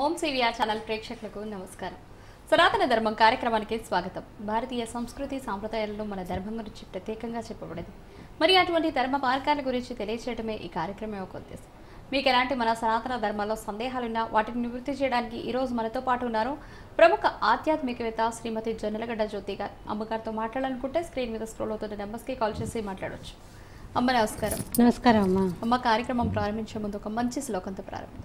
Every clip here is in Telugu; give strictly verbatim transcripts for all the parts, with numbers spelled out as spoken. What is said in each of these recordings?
ఓం సివిఆర్ ఛానల్ ప్రేక్షకులకు నమస్కారం. సనాతన ధర్మం కార్యక్రమానికి స్వాగతం. భారతీయ సంస్కృతి సాంప్రదాయాలలో మన ధర్మం గురించి ప్రత్యేకంగా చెప్పబడింది. మరి అటువంటి ధర్మ మార్గాల గురించి తెలియజేయడమే ఈ కార్యక్రమం యొక్క ఉద్దేశం. మీకు ఎలాంటి మన సనాతన ధర్మంలో సందేహాలున్నా వాటిని నివృత్తి చేయడానికి ఈరోజు మనతో పాటు ఉన్నారు ప్రముఖ ఆధ్యాత్మికవేత్త శ్రీమతి జొన్నలగడ్డ జ్యోతి గారు. అమ్మగారితో మాట్లాడాలనుకుంటే స్క్రీన్ మీద స్క్రోల్ అవుతున్న నెంబర్స్కి కాల్ చేసి మాట్లాడవచ్చు. అమ్మ నమస్కారం. నమస్కారం అమ్మ. అమ్మ కార్యక్రమం ప్రారంభించే ముందు ఒక మంచి శ్లోకంతో ప్రారంభిద్దాం.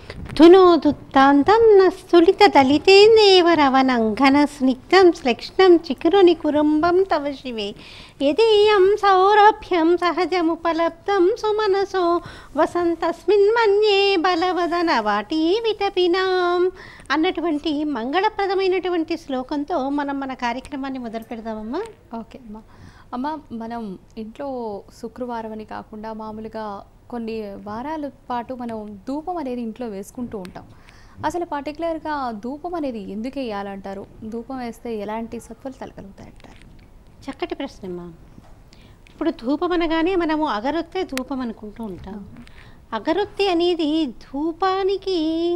ధునోదుత్తాంతం నస్తులిత దళితేందేవరవనంఘన స్నిగ్ధం శ్లక్ష్ణం చికురుని కురుంబం తవ శివే యదీయం సౌరభ్యం సహజముపలబ్ధం సుమనసో వసంతస్మిన్ మన్యే బలవదన వాటి విటపినాం అన్నటువంటి మంగళప్రదమైనటువంటి శ్లోకంతో మనం మన కార్యక్రమాన్ని మొదలు పెడదామమ్మా. ఓకే అమ్మ. అమ్మ మనం ఇంట్లో శుక్రవారం అని కాకుండా మామూలుగా కొన్ని వారాల పాటు మనం ధూపం అనేది ఇంట్లో వేసుకుంటూ ఉంటాం. అసలు పర్టికులర్గా ధూపం అనేది ఎందుకు వేయాలంటారు? ధూపం వేస్తే ఎలాంటి సత్ఫలితాలు కలుగుతాయంటారు? చక్కటి ప్రశ్నమ్మా. ఇప్పుడు ధూపం అనగానే మనము అగరొత్తే ధూపం అనుకుంటూ ఉంటాం. అగరొత్తి అనేది ధూపానికి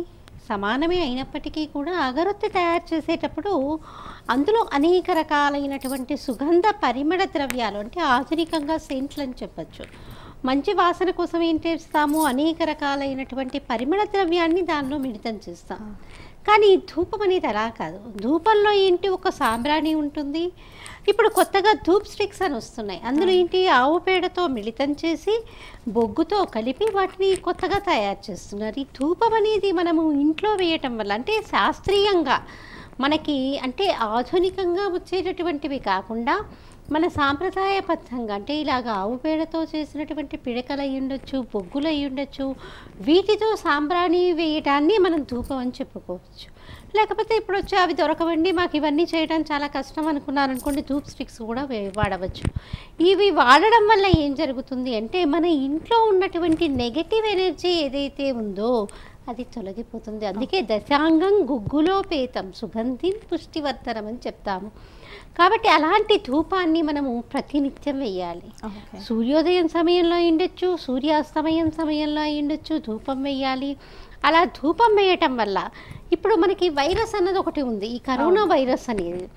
సమానమే అయినప్పటికీ కూడా అగరొత్తి తయారు చేసేటప్పుడు అందులో అనేక రకాలైనటువంటి సుగంధ పరిమళ ద్రవ్యాలు, అంటే ఆధునికంగా సెంట్లు అని చెప్పచ్చు, మంచి వాసన కోసం ఏం చేస్తాము, అనేక రకాలైనటువంటి పరిమళ ద్రవ్యాన్ని దానిలో మిళితం చేస్తాం. కానీ ధూపం అనేది అలా కాదు. ధూపంలో ఏంటి, ఒక సాంబ్రాణి ఉంటుంది. ఇప్పుడు కొత్తగా ధూప్ స్టిక్స్ అని వస్తున్నాయి. అందులో ఏంటి, ఆవు పేడతో మిళితం చేసి బొగ్గుతో కలిపి వాటిని కొత్తగా తయారు చేస్తున్నారు. ఈ ధూపం అనేది మనము ఇంట్లో వేయటం వల్ల, అంటే శాస్త్రీయంగా మనకి, అంటే ఆధునికంగా వచ్చేటటువంటివి కాకుండా మన సాంప్రదాయబద్ధంగా, అంటే ఇలాగ ఆవు పేడతో చేసినటువంటి పిడకలు అయి ఉండొచ్చు, బొగ్గులు అయి ఉండొచ్చు, వీటితో సాంబ్రాణి వేయటాన్ని మనం ధూపం అని చెప్పుకోవచ్చు. లేకపోతే ఇప్పుడు వచ్చి అవి దొరకవండి, మాకు ఇవన్నీ చేయడం చాలా కష్టం అనుకున్నారనుకోండి, ధూప్ స్టిక్స్ కూడా వే వాడవచ్చు. ఇవి వాడడం వల్ల ఏం జరుగుతుంది అంటే, మన ఇంట్లో ఉన్నటువంటి నెగటివ్ ఎనర్జీ ఏదైతే ఉందో అది తొలగిపోతుంది. అందుకే దశాంగం గుగ్గులోపేతం సుగంధిం పుష్టివర్ధనం అని చెప్తాము. కాబట్టి అలాంటి ధూపాన్ని మనము ప్రతినిత్యం వేయాలి. సూర్యోదయం సమయంలో ఉండొచ్చు, సూర్యాస్తమయం సమయంలో ఉండొచ్చు, ధూపం వేయాలి. అలా ధూపం వేయటం వల్ల ఇప్పుడు మనకి వైరస్ అన్నది ఒకటి ఉంది, ఈ కరోనా వైరస్ అనేది,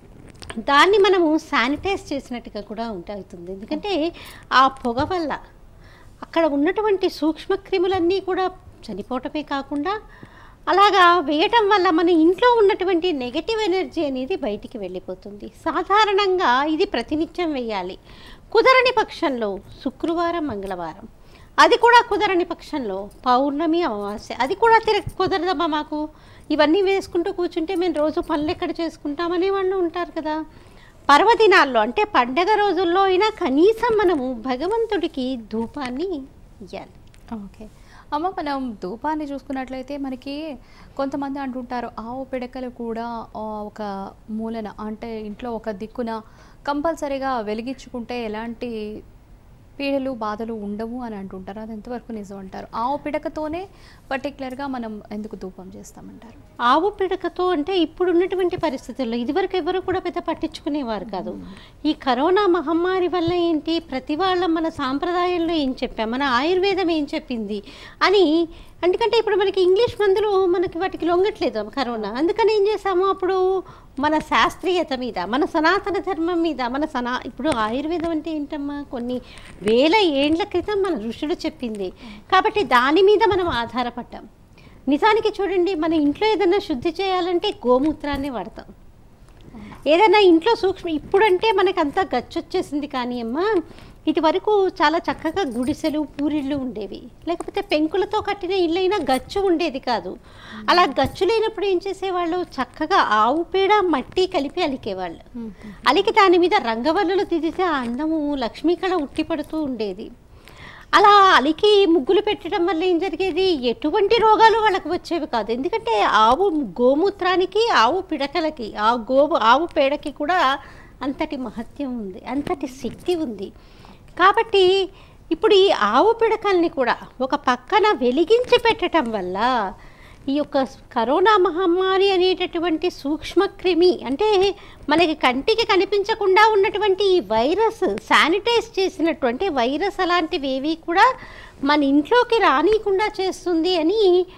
దాన్ని మనము శానిటైజ్ చేసినట్టుగా కూడా ఉంటుంది. ఎందుకంటే ఆ పొగ వల్ల అక్కడ ఉన్నటువంటి సూక్ష్మక్రిములన్నీ కూడా చనిపోవటమే కాకుండా అలాగా వేయటం వల్ల మన ఇంట్లో ఉన్నటువంటి నెగటివ్ ఎనర్జీ అనేది బయటికి వెళ్ళిపోతుంది. సాధారణంగా ఇది ప్రతినిత్యం వేయాలి. కుదరని పక్షంలో శుక్రవారం, మంగళవారం, అది కూడా కుదరని పక్షంలో పౌర్ణమి, అమావాస్య, అది కూడా తిరగ కుదరదమ్మా మాకు, ఇవన్నీ వేసుకుంటూ కూర్చుంటే మేము రోజు పనులు ఎక్కడ చేసుకుంటామనే వాళ్ళు ఉంటారు కదా. పర్వదినాల్లో, అంటే పండగ రోజుల్లో అయినా కనీసం మనము భగవంతుడికి ధూపాన్ని ఇవ్వాలి. ఓకే అమ్మ, మనం ధూపాన్ని చూసుకున్నట్లయితే మనకి కొంతమంది అంటుంటారు ఆవు పిడకలు కూడా ఒక మూలన, అంటే ఇంట్లో ఒక దిక్కున కంపల్సరీగా వెలిగించుకుంటే ఎలాంటి పీడలు బాధలు ఉండవు అని అంటుంటారు. అది ఎంతవరకు నిజం అంటారు? ఆవు పిడకతోనే పర్టికులర్గా మనం ఎందుకు ధూపం చేస్తామంటారు? ఆవు పిడకతో అంటే ఇప్పుడు ఉన్నటువంటి పరిస్థితుల్లో, ఇదివరకు ఎవరు కూడా పెద్ద పట్టించుకునేవారు కాదు. ఈ కరోనా మహమ్మారి వల్ల ఏంటి, ప్రతి వాళ్ళ మన సాంప్రదాయంలో ఏం చెప్పాం, మన ఆయుర్వేదం ఏం చెప్పింది అని, ఎందుకంటే ఇప్పుడు మనకి ఇంగ్లీష్ మందులు మనకి వాటికి లొంగట్లేదు కరోనా. అందుకని ఏం చేసాము, అప్పుడు మన శాస్త్రీయత మీద, మన సనాతన ధర్మం మీద, మన సనా ఇప్పుడు ఆయుర్వేదం అంటే ఏంటమ్మా, కొన్ని వేల ఏండ్ల క్రితం మన ఋషులు చెప్పింది. కాబట్టి దాని మీద మనం ఆధారపడ్డాం. నిజానికి చూడండి, మన ఇంట్లో ఏదైనా శుద్ధి చేయాలంటే గోమూత్రాన్ని వాడతాం. ఏదైనా ఇంట్లో సూక్ష్మ, ఇప్పుడంటే మనకు అంతా గచ్చు వచ్చేసింది. కానీ అమ్మ, ఇది వరకు చాలా చక్కగా గుడిసెలు, పూరిళ్ళు ఉండేవి. లేకపోతే పెంకులతో కట్టిన ఇల్లైనా గచ్చు ఉండేది కాదు. అలా గచ్చు లేనప్పుడు ఏం చేసేవాళ్ళు, చక్కగా ఆవు పేడ, మట్టి కలిపి అలికేవాళ్ళు. అలికి దాని మీద రంగవల్లులు దిద్దితే ఆ అందము లక్ష్మీకళ ఉట్టిపడుతూ ఉండేది. అలా అలికి ముగ్గులు పెట్టడం వల్ల ఏం జరిగేది, ఎటువంటి రోగాలు వాళ్ళకు వచ్చేవి కాదు. ఎందుకంటే ఆవు గోమూత్రానికి, ఆవు పిడకలకి, ఆ గోవు ఆవు పేడకి కూడా అంతటి మహత్యం ఉంది, అంతటి శక్తి ఉంది. కాబట్టి ఇప్పుడు ఈ ఆవు పిడకల్ని కూడా ఒక పక్కన వెలిగించి పెట్టడం వల్ల ఈ యొక్క కరోనా మహమ్మారి అనేటటువంటి సూక్ష్మక్రిమి, అంటే మనకి కంటికి కనిపించకుండా ఉన్నటువంటి ఈ వైరస్, శానిటైజ్ చేసినటువంటి వైరస్ అలాంటివి ఏవి కూడా మన ఇంట్లోకి రానియకుండా చేస్తుంది అని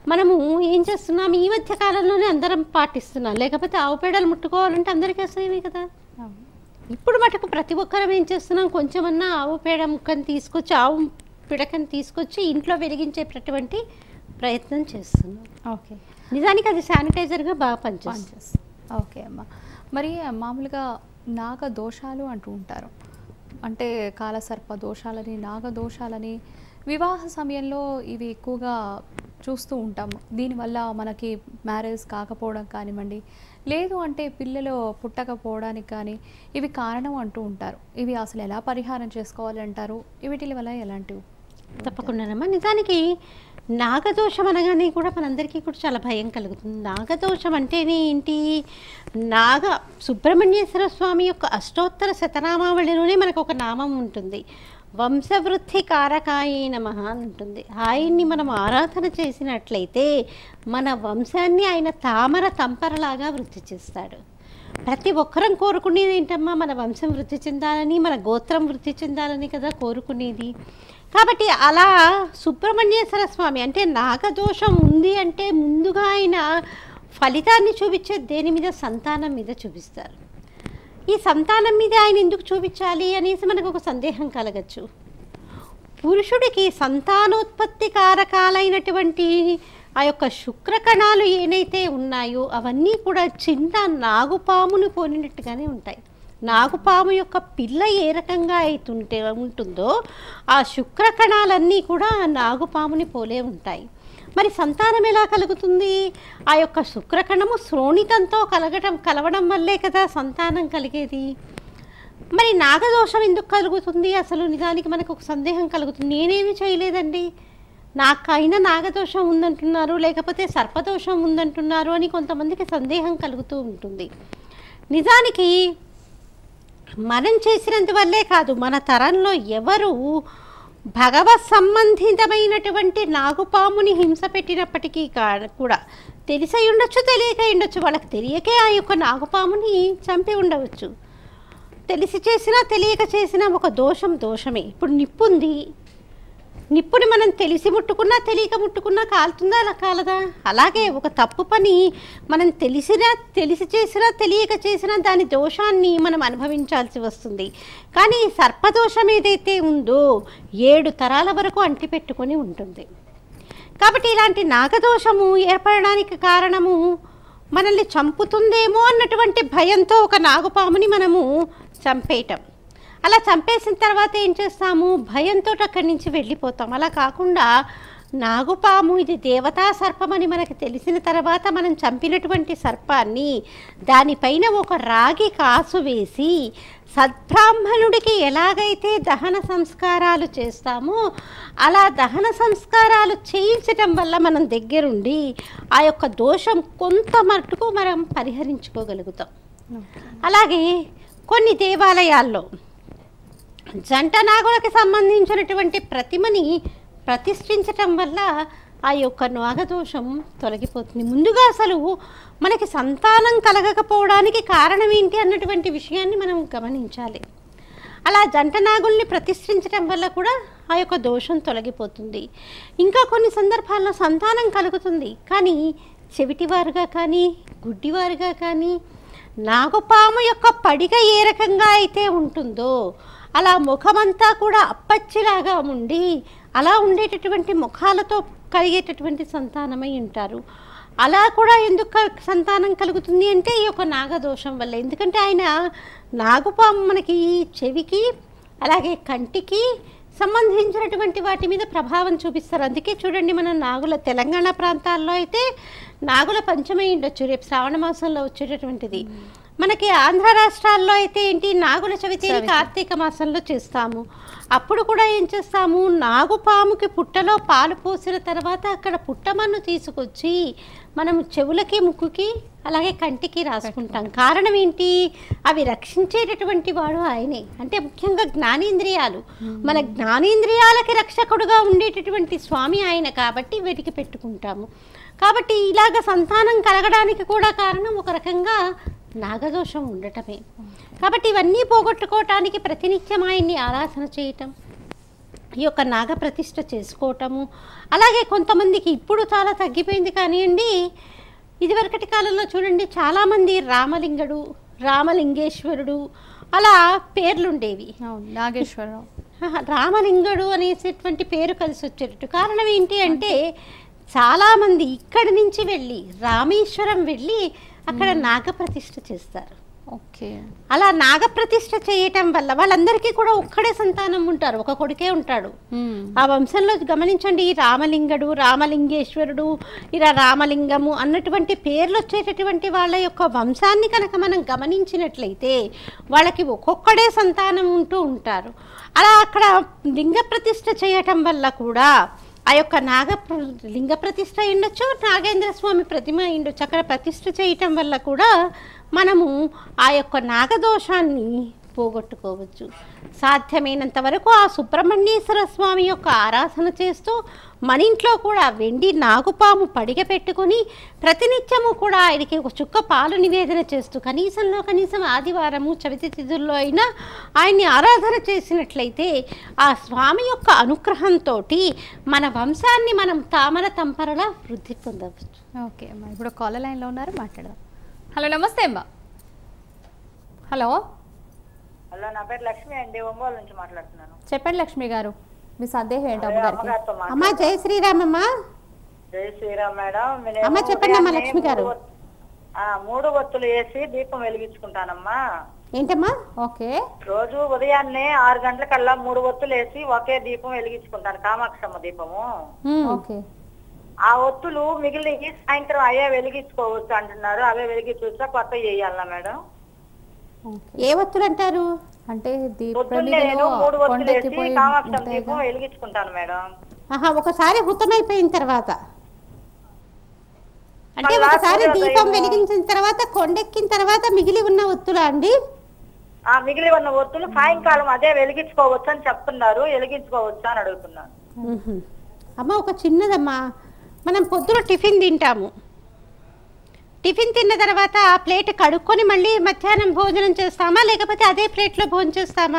మనము ఏం చేస్తున్నాం, ఈ మధ్య కాలంలోనే అందరం పాటిస్తున్నాం. లేకపోతే ఆవు పేడలు ముట్టుకోవాలంటే అందరికీ వస్తాయి కదా. ఇప్పుడు మటుకు ప్రతి ఒక్కరం ఏం చేస్తున్నాం, కొంచెమన్నా ఆవు పేడ ముక్కని తీసుకొచ్చి, ఆవు పిడకని తీసుకొచ్చి ఇంట్లో వెలిగించేటటువంటి ప్రయత్నం చేస్తున్నాం. ఓకే, నిజానికి అది శానిటైజర్గా బాగా పనిచేస్తుంది. ఓకే అమ్మ. మరి మామూలుగా నాగ దోషాలు అంటూ ఉంటారు, అంటే కాలసర్ప దోషాలని, నాగ దోషాలని వివాహ సమయంలో ఇవి ఎక్కువగా చూస్తూ ఉంటాము. దీనివల్ల మనకి మ్యారేజ్ కాకపోవడం కానివ్వండి, లేదు అంటే పిల్లలు పుట్టకపోవడానికి కానీ ఇవి కారణం అంటూ ఉంటారు. ఇవి అసలు ఎలా పరిహారం చేసుకోవాలి అంటారు? వీటి వల్ల ఎలాంటివి? తప్పకుండానమ్మా. నిజానికి నాగదోషం అనగానే కూడా మనందరికీ కూడా చాలా భయం కలుగుతుంది. నాగదోషం అంటేనే ఏంటి, నాగ సుబ్రహ్మణ్యేశ్వర స్వామి యొక్క అష్టోత్తర శతనామావళిలోనే మనకు ఒక నామం ఉంటుంది, వంశవృద్ధి కారకాయ నమః అని ఉంటుంది. ఆయన్ని మనం ఆరాధన చేసినట్లయితే మన వంశాన్ని ఆయన తామర తంపరలాగా వృద్ధి చేస్తాడు. ప్రతి ఒక్కరం కోరుకునేది ఏంటమ్మా, మన వంశం వృద్ధి చెందాలని, మన గోత్రం వృద్ధి చెందాలని కదా కోరుకునేది. కాబట్టి అలా సుబ్రహ్మణ్యేశ్వర స్వామి అంటే నాగదోషం ఉంది అంటే ముందుగా ఆయన ఫలితాన్ని చూపించే దేని మీద, సంతానం మీద చూపిస్తారు. ఈ సంతానం మీద ఆయన ఎందుకు చూపించాలి అనేసి మనకు ఒక సందేహం కలగచ్చు. పురుషుడికి సంతానోత్పత్తి కారకాలైనటువంటి ఆ యొక్క శుక్రకణాలు ఏనైతే ఉన్నాయో అవన్నీ కూడా చిన్న నాగుపామును పోలినట్టుగానే ఉంటాయి. నాగుపాము యొక్క పిల్ల ఏ రకంగా అయితుంటే ఉంటుందో ఆ శుక్రకణాలన్నీ కూడా నాగుపాముని పోలే ఉంటాయి. మరి సంతానం ఎలా కలుగుతుంది? ఆ యొక్క శుక్రకణము శ్రోణితంతో కలగటం కలవడం వల్లే కదా సంతానం కలిగేది. మరి నాగదోషం ఎందుకు కలుగుతుంది? అసలు నిజానికి మనకు ఒక సందేహం కలుగుతుంది. నేనేమి చేయలేదండి, నాకైనా నాగదోషం ఉందంటున్నారు, లేకపోతే సర్పదోషం ఉందంటున్నారు అని కొంతమందికి సందేహం కలుగుతూ ఉంటుంది. నిజానికి మనం చేసినందువల్లే కాదు, మన తరంలో ఎవరు భగవత్ సంబంధితమైనటువంటి నాగుపాముని హింస పెట్టినప్పటికీ కూడా తెలిసి ఉండొచ్చు, తెలియక ఉండొచ్చు, వాళ్ళకి తెలియకే ఆ యొక్క నాగుపాముని చంపి ఉండవచ్చు. తెలిసి చేసినా తెలియక చేసినా ఒక దోషం దోషమే. ఇప్పుడు నిప్పు ఉంది, నిప్పుని మనం తెలిసి ముట్టుకున్నా తెలియక ముట్టుకున్నా కాలుతుందా అలా కాలదా? అలాగే ఒక తప్పు పని మనం తెలిసినా తెలిసి చేసినా తెలియక చేసినా దాని దోషాన్ని మనం అనుభవించాల్సి వస్తుంది. కానీ సర్పదోషం ఏదైతే ఉందో ఏడు తరాల వరకు అంటిపెట్టుకొని ఉంటుంది. కాబట్టి ఇలాంటి నాగదోషము ఏర్పడడానికి కారణము మనల్ని చంపుతుందేమో అన్నటువంటి భయంతో ఒక నాగుపాముని మనము చంపేయటం. అలా చంపేసిన తర్వాత ఏం చేస్తాము, భయంతో అక్కడి నుంచి వెళ్ళిపోతాం. అలా కాకుండా నాగుపాము ఇది దేవతా సర్పం అని మనకు తెలిసిన తర్వాత మనం చంపినటువంటి సర్పాన్ని దానిపైన ఒక రాగి కాసు వేసి సద్బ్రాహ్మణుడికి ఎలాగైతే దహన సంస్కారాలు చేస్తామో అలా దహన సంస్కారాలు చేయించటం వల్ల మనం దగ్గరుండి ఆ యొక్క దోషం కొంత మట్టుకు మనం పరిహరించుకోగలుగుతాం. అలాగే కొన్ని దేవాలయాల్లో జంట నాగులకు సంబంధించినటువంటి ప్రతిమని ప్రతిష్ఠించటం వల్ల ఆ యొక్క నాగదోషం తొలగిపోతుంది. ముందుగా అసలు మనకి సంతానం కలగకపోవడానికి కారణం ఏంటి అన్నటువంటి విషయాన్ని మనం గమనించాలి. అలా జంట నాగుల్ని ప్రతిష్ఠించటం వల్ల కూడా ఆ యొక్క దోషం తొలగిపోతుంది. ఇంకా కొన్ని సందర్భాల్లో సంతానం కలుగుతుంది, కానీ చెవిటివారుగా కానీ గుడ్డివారుగా కానీ నాగుపాము యొక్క పడిగ ఏ రకంగా అయితే ఉంటుందో అలా ముఖమంతా కూడా అప్పచ్చిలాగా ఉండి అలా ఉండేటటువంటి ముఖాలతో కలిగేటటువంటి సంతానమై ఉంటారు. అలా కూడా ఎందుకు సంతానం కలుగుతుంది అంటే ఈ యొక్క నాగదోషం వల్ల. ఎందుకంటే ఆయన నాగుపాము మనకి చెవికి అలాగే కంటికి సంబంధించినటువంటి వాటి మీద ప్రభావం చూపిస్తారు. అందుకే చూడండి, మన నాగుల తెలంగాణ ప్రాంతాల్లో అయితే నాగుల పంచమి ఉండొచ్చు, రేపు శ్రావణ మాసంలో వచ్చేటటువంటిది. మనకి ఆంధ్ర రాష్ట్రాల్లో అయితే ఏంటి, నాగుల చవితిని కార్తీక మాసంలో చేస్తాము. అప్పుడు కూడా ఏం చేస్తాము, నాగుపాముకి పుట్టలో పాలు పోసిన తర్వాత అక్కడ పుట్టమన్ను తీసుకొచ్చి మనం చెవులకి ముక్కుకి అలాగే కంటికి రాసుకుంటాం. కారణం ఏంటి, అవి రక్షించేటటువంటి వాడు ఆయనే. అంటే ముఖ్యంగా జ్ఞానేంద్రియాలు, మన జ్ఞానేంద్రియాలకి రక్షకుడుగా ఉండేటటువంటి స్వామి ఆయన కాబట్టి వీటికి పెట్టుకుంటాము. కాబట్టి ఇలాగ సంతానం కలగడానికి కూడా కారణం ఒక రకంగా నాగదోషం ఉండటమే. కాబట్టి ఇవన్నీ పోగొట్టుకోవటానికి ప్రతినిత్యం ఆయన్ని ఆరాధన చేయటం, ఈ యొక్క నాగప్రతిష్ఠ చేసుకోవటము. అలాగే కొంతమందికి ఇప్పుడు చాలా తగ్గిపోయింది కానివ్వండి, ఇదివరకటి కాలంలో చూడండి చాలామంది రామలింగడు, రామలింగేశ్వరుడు అలా పేర్లుండేవి. నాగేశ్వరరావు, రామలింగడు అనేసేటువంటి పేరు కలిసి వచ్చేటట్టు. కారణం ఏంటి అంటే చాలామంది ఇక్కడి నుంచి వెళ్ళి రామేశ్వరం వెళ్ళి అక్కడ నాగప్రతిష్ఠ చేస్తారు. ఓకే, అలా నాగప్రతిష్ఠ చేయటం వల్ల వాళ్ళందరికీ కూడా ఒక్కడే సంతానం ఉంటారు, ఒక కొడుకే ఉంటాడు. ఆ వంశంలో గమనించండి, రామలింగడు, రామలింగేశ్వరుడు, ఇలా రామలింగము అన్నటువంటి పేర్లు వచ్చేటటువంటి వాళ్ళ యొక్క వంశాన్ని కనుక మనం గమనించినట్లయితే వాళ్ళకి ఒక్కొక్కడే సంతానం ఉంటూ ఉంటారు. అలా అక్కడ లింగ ప్రతిష్ఠ చేయటం వల్ల కూడా ఆ యొక్క నాగ లింగ ప్రతిష్ఠ అయ్యుండొచ్చు, నాగేంద్ర స్వామి ప్రతిమ అయ్యుండొచ్చు. అక్కడ ప్రతిష్ఠ చేయటం వల్ల కూడా మనము ఆ యొక్క నాగదోషాన్ని పోగొట్టుకోవచ్చు. సాధ్యమైనంత వరకు ఆ సుబ్రహ్మణ్యేశ్వర స్వామి యొక్క ఆరాధన చేస్తూ మన ఇంట్లో కూడా వెండి నాగుపాము పడిగ పెట్టుకొని ప్రతినిత్యము కూడా ఆయనకి ఒక చుక్క పాలు నివేదన చేస్తూ కనీసంలో కనీసం ఆదివారము చవితి తిథుల్లో అయినా ఆయన్ని ఆరాధన చేసినట్లయితే ఆ స్వామి యొక్క అనుగ్రహంతో మన వంశాన్ని మనం తామర తంపరలా వృద్ధి పొందవచ్చు. ఓకే అమ్మా, ఇప్పుడు కాలర్ లైన్లో ఉన్నారు, మాట్లాడదాం. హలో, నమస్తే అమ్మా. హలో హలో, నా పేరు లక్ష్మి అండి, ఒంగోలు నుంచి మాట్లాడుతున్నాను. చెప్పండి లక్ష్మి గారు, మీ సందేహం ఏంటి అమ్మగారికి? అమ్మగారితో మాట్లాడు- అమ్మా జై శ్రీరామమ్మ. జై శ్రీరామ్ మేడం. నేను అమ్మ చెప్పండి అమ్మా ఉదయాన్నే లక్ష్మి గారు. మూడు ఒత్- ఆ, మూడు ఒత్తులు వేసి దీపం వెలిగించుకుంటానమ్మా. ఏంటమ్మా? ఓకే, రోజు ఉదయాన్నే ఆరు గంటలకల్లా మూడు ఒత్తులు వేసి ఒకే దీపం వెలిగించుకుంటాను, కామాక్షమ్మ దీపము. ఉమ్. ఓకే. ఆ ఒత్తులు మిగిలిన సాయంత్రం అయ్యే వెలిగించుకోవచ్చు అంటున్నారు, అవే వెలిగించవచ్చా, కొత్త వేయాలా మేడం? ఓకే. ఏ ఒత్తులు అంటారు? అంటే దీప పొద్దున్నే ప్రమిదలో నేను మూడు ఒత్తులు వేసి కొండెక్కిపోయి కామాక్షమ్మ ఉంటాయి దీపం కదా. వెలిగించుకుంటాను మేడం. ఆహా, ఒకసారి హుతమైపోయిన తర్వాత అంటే మళ్ళా ఒకసారి సూర్యోదయం- దీపం వెలిగించిన తర్వాత కొండెక్కిన తర్వాత మిగిలి ఉన్న ఒత్తులా అండి? ఆ మిగిలి ఉన్న ఒత్తులు సాయంకాలం అదే వెలిగించుకోవచ్చు అని చెప్తున్నారు, వెలిగించుకోవచ్చా అని అడుగుతున్నాను. మ్హూ. అమ్మ ఒక చిన్నదమ్మా, మనం పొద్దున టిఫిన్ తింటాము, టిఫిన్ తిన్న తర్వాత ఆ ప్లేట్ కడుక్కొని మళ్ళీ మధ్యాహ్నం భోజనం చేస్తామా, లేకపోతే అదే ప్లేట్లో భోజనం చేస్తామా?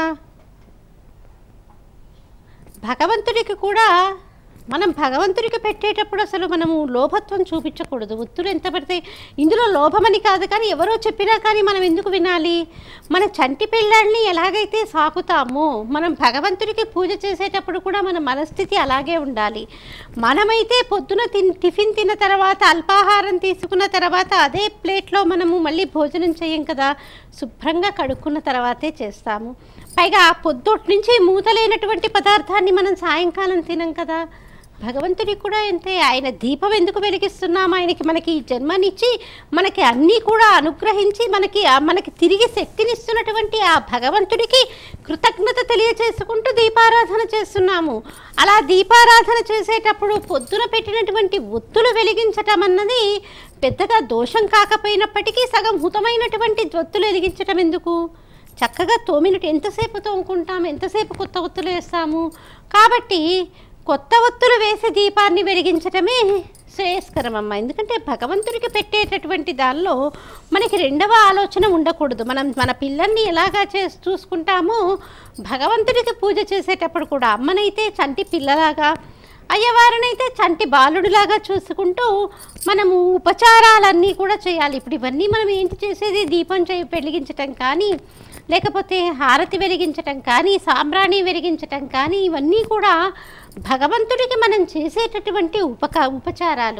భగవంతుడికి కూడా మనం భగవంతుడికి పెట్టేటప్పుడు అసలు మనము లోభత్వం చూపించకూడదు. ఒత్తులు ఎంత పడితే ఇందులో లోభమని కాదు, కానీ ఎవరో చెప్పినా కానీ మనం ఎందుకు వినాలి? మన చంటి పిల్లల్ని ఎలాగైతే సాకుతామో మనం భగవంతుడికి పూజ చేసేటప్పుడు కూడా మన మనస్థితి అలాగే ఉండాలి. మనమైతే పొద్దున తిన్ టిఫిన్ తిన్న తర్వాత అల్పాహారం తీసుకున్న తర్వాత అదే ప్లేట్లో మనము మళ్ళీ భోజనం చేయం కదా, శుభ్రంగా కడుక్కున్న తర్వాతే చేస్తాము. పైగా పొద్దుటి నుంచి మూతలేనటువంటి పదార్థాన్ని మనం సాయంకాలం తినం కదా. భగవంతుడికి కూడా అంతే, ఆయన దీపం ఎందుకు వెలిగిస్తున్నాం? ఆయనకి మనకి ఈ జన్మనిచ్చి మనకి అన్నీ కూడా అనుగ్రహించి మనకి మనకి తిరిగి శక్తినిస్తున్నటువంటి ఆ భగవంతుడికి కృతజ్ఞత తెలియచేసుకుంటూ దీపారాధన చేస్తున్నాము. అలా దీపారాధన చేసేటప్పుడు పొద్దున పెట్టినటువంటి ఒత్తులు వెలిగించటం అన్నది పెద్దగా దోషం కాకపోయినప్పటికీ సగం హుతమైనటువంటి ఒత్తులు వెలిగించటం ఎందుకు? చక్కగా తోమినట్టు ఎంతసేపు తోముకుంటాము, ఎంతసేపు కొత్త ఒత్తులు వేస్తాము. కాబట్టి కొత్త ఒత్తులు వేసి దీపాన్ని వెలిగించటమే శ్రేయస్కరం అమ్మ. ఎందుకంటే భగవంతుడికి పెట్టేటటువంటి దానిలో మనకి రెండవ ఆలోచన ఉండకూడదు. మనం మన పిల్లల్ని ఎలాగా చే చూసుకుంటామో భగవంతుడికి పూజ చేసేటప్పుడు కూడా అమ్మనైతే చంటి పిల్లలాగా, అయ్యవారినైతే చంటి బాలుడిలాగా చూసుకుంటూ మనము ఉపచారాలన్నీ కూడా చేయాలి. ఇప్పుడు ఇవన్నీ మనం ఏంటి చేసేది? దీపం చే వెలిగించటం కానీ, లేకపోతే హారతి వెలిగించటం కానీ, సాంబ్రాణి వెలిగించటం కానీ, ఇవన్నీ కూడా భగవంతుడికి మనం చేసేటటువంటి ఉపక ఉపచారాలు.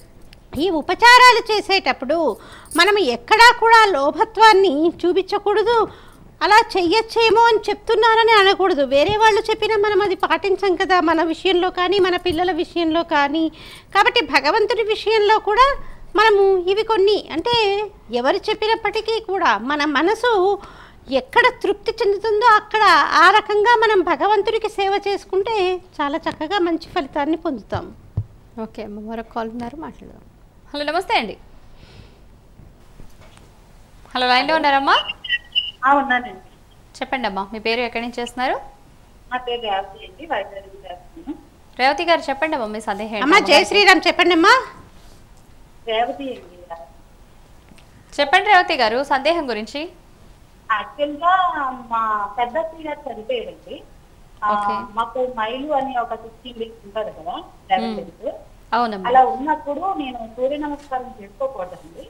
ఈ ఉపచారాలు చేసేటప్పుడు మనం ఎక్కడా కూడా లోభత్వాన్ని చూపించకూడదు. అలా చెయ్యొచ్చేమో అని చెప్తున్నారని అనకూడదు. వేరే వాళ్ళు చెప్పినా మనం అది పాటించం కదా, మన విషయంలో కానీ మన పిల్లల విషయంలో కానీ. కాబట్టి భగవంతుడి విషయంలో కూడా మనము ఇవి కొన్ని, అంటే ఎవరు చెప్పినప్పటికీ కూడా మన మనసు ఎక్కడ తృప్తి చెందుతుందో అక్కడ ఆ రకంగా మనం భగవంతుడికి సేవ చేసుకుంటే చాలా చక్కగా మంచి ఫలితాన్ని పొందుతాం. ఓకే అమ్మ, మరొక కాల్ ఉన్నారు, మాట్లాడదాం. హలో, నమస్తే అండి. హలో, లైన్లో ఉన్నారమ్మా? ఉన్నానండి. చెప్పండి అమ్మా, మీ పేరు ఎక్కడి నుంచి చేస్తున్నారు? నా పేరు రేవతి అండి, వైజాగ్ చేస్తున్నాను. రేవతి గారు చెప్పండి అమ్మా, మీ సందేహం ఏంటి అమ్మా జై అమ్మగారికి? శ్రీరామ్ చెప్పండి అమ్మా. రేవతి అండి. చెప్పండి రేవతి గారు, సందేహం గురించి. యాక్చువల్ గా మా పెద్ద గారు చనిపోయారండి. ఆ, ఓకే. మాకు మైలు అని ఒక సిక్స్టీన్ వీక్స్ ఉంటుంది కదా లెవెన్ వీక్స్. అవునమ్మా. అలా ఉన్నప్పుడు నేను సూర్య నమస్కారం చేసుకోకూడదండి.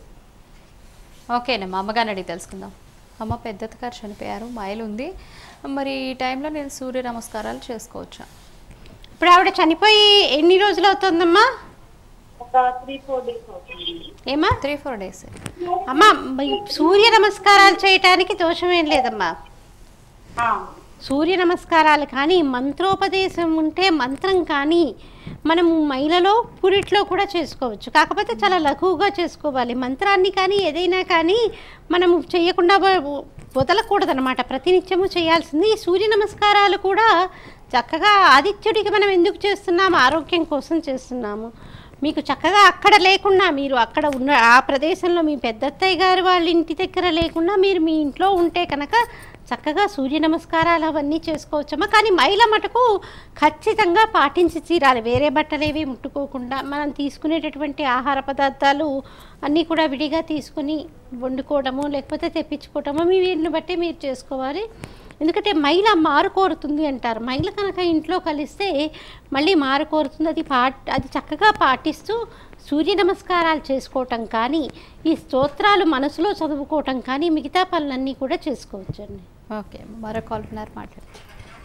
ఓకేనమ్మా, అమ్మగారిని అడిగి తెలుసుకుందాం. అమ్మ, పెద్దత గారు చనిపోయారు, మైలు ఉంది, మరి ఈ టైంలో నేను సూర్య నమస్కారాలు చేసుకోవచ్చా? ఇప్పుడు ఆవిడ చనిపోయి ఎన్ని రోజులు అవుతుందమ్మా? ఒక త్రీ ఫోర్ డేస్ అవుతుంది. ఏమా? Three four days. అమ్మా, ఈ సూర్య నమస్కారాలు చేయటానికి దోషం ఏం లేదమ్మా. ఆ, సూర్య నమస్కారాలు కానీ మంత్రోపదేశం ఉంటే మంత్రం కానీ మనము మైలలో పురిట్లో కూడా చేసుకోవచ్చు. కాకపోతే చాలా లఘువుగా చేసుకోవాలి. మంత్రాన్ని కానీ ఏదైనా కానీ మనము చేయకుండా వదలకూడదనమాట. ప్రతినిత్యము చేయాల్సింది. ఈ సూర్య నమస్కారాలు కూడా చక్కగా ఆదిత్యుడికి మనం ఎందుకు చేస్తున్నాము? ఆరోగ్యం కోసం చేస్తున్నాము. మీకు చక్కగా అక్కడ లేకుండా, మీరు అక్కడ ఉన్న ఆ ప్రదేశంలో మీ పెద్దత్తయ్య గారు వాళ్ళ ఇంటి దగ్గర లేకుండా మీరు మీ ఇంట్లో ఉంటే కనుక చక్కగా సూర్య నమస్కారాలు అవన్నీ చేసుకోవచ్చమ్మా. కానీ మహిళ మటుకు ఖచ్చితంగా పాటించి తీరాలి. వేరే బట్టలు ఏవి ముట్టుకోకుండా మనం తీసుకునేటటువంటి ఆహార పదార్థాలు అన్నీ కూడా విడిగా తీసుకుని వండుకోవడము లేకపోతే తెప్పించుకోవడము మీ వీటిని బట్టి మీరు చేసుకోవాలి. ఎందుకంటే మహిళ మారు కోరుతుంది అంటారు. మహిళ కనుక ఇంట్లో కలిస్తే మళ్ళీ మారు కోరుతుంది. అది పా అది చక్కగా పాటిస్తూ సూర్య నమస్కారాలు చేసుకోవటం కానీ ఈ స్తోత్రాలు మనసులో చదువుకోవటం కానీ మిగతా పనులన్నీ కూడా చేసుకోవచ్చండి. ఓకే, మరో కాల్ ఉన్నారు, మాట్లాడండి.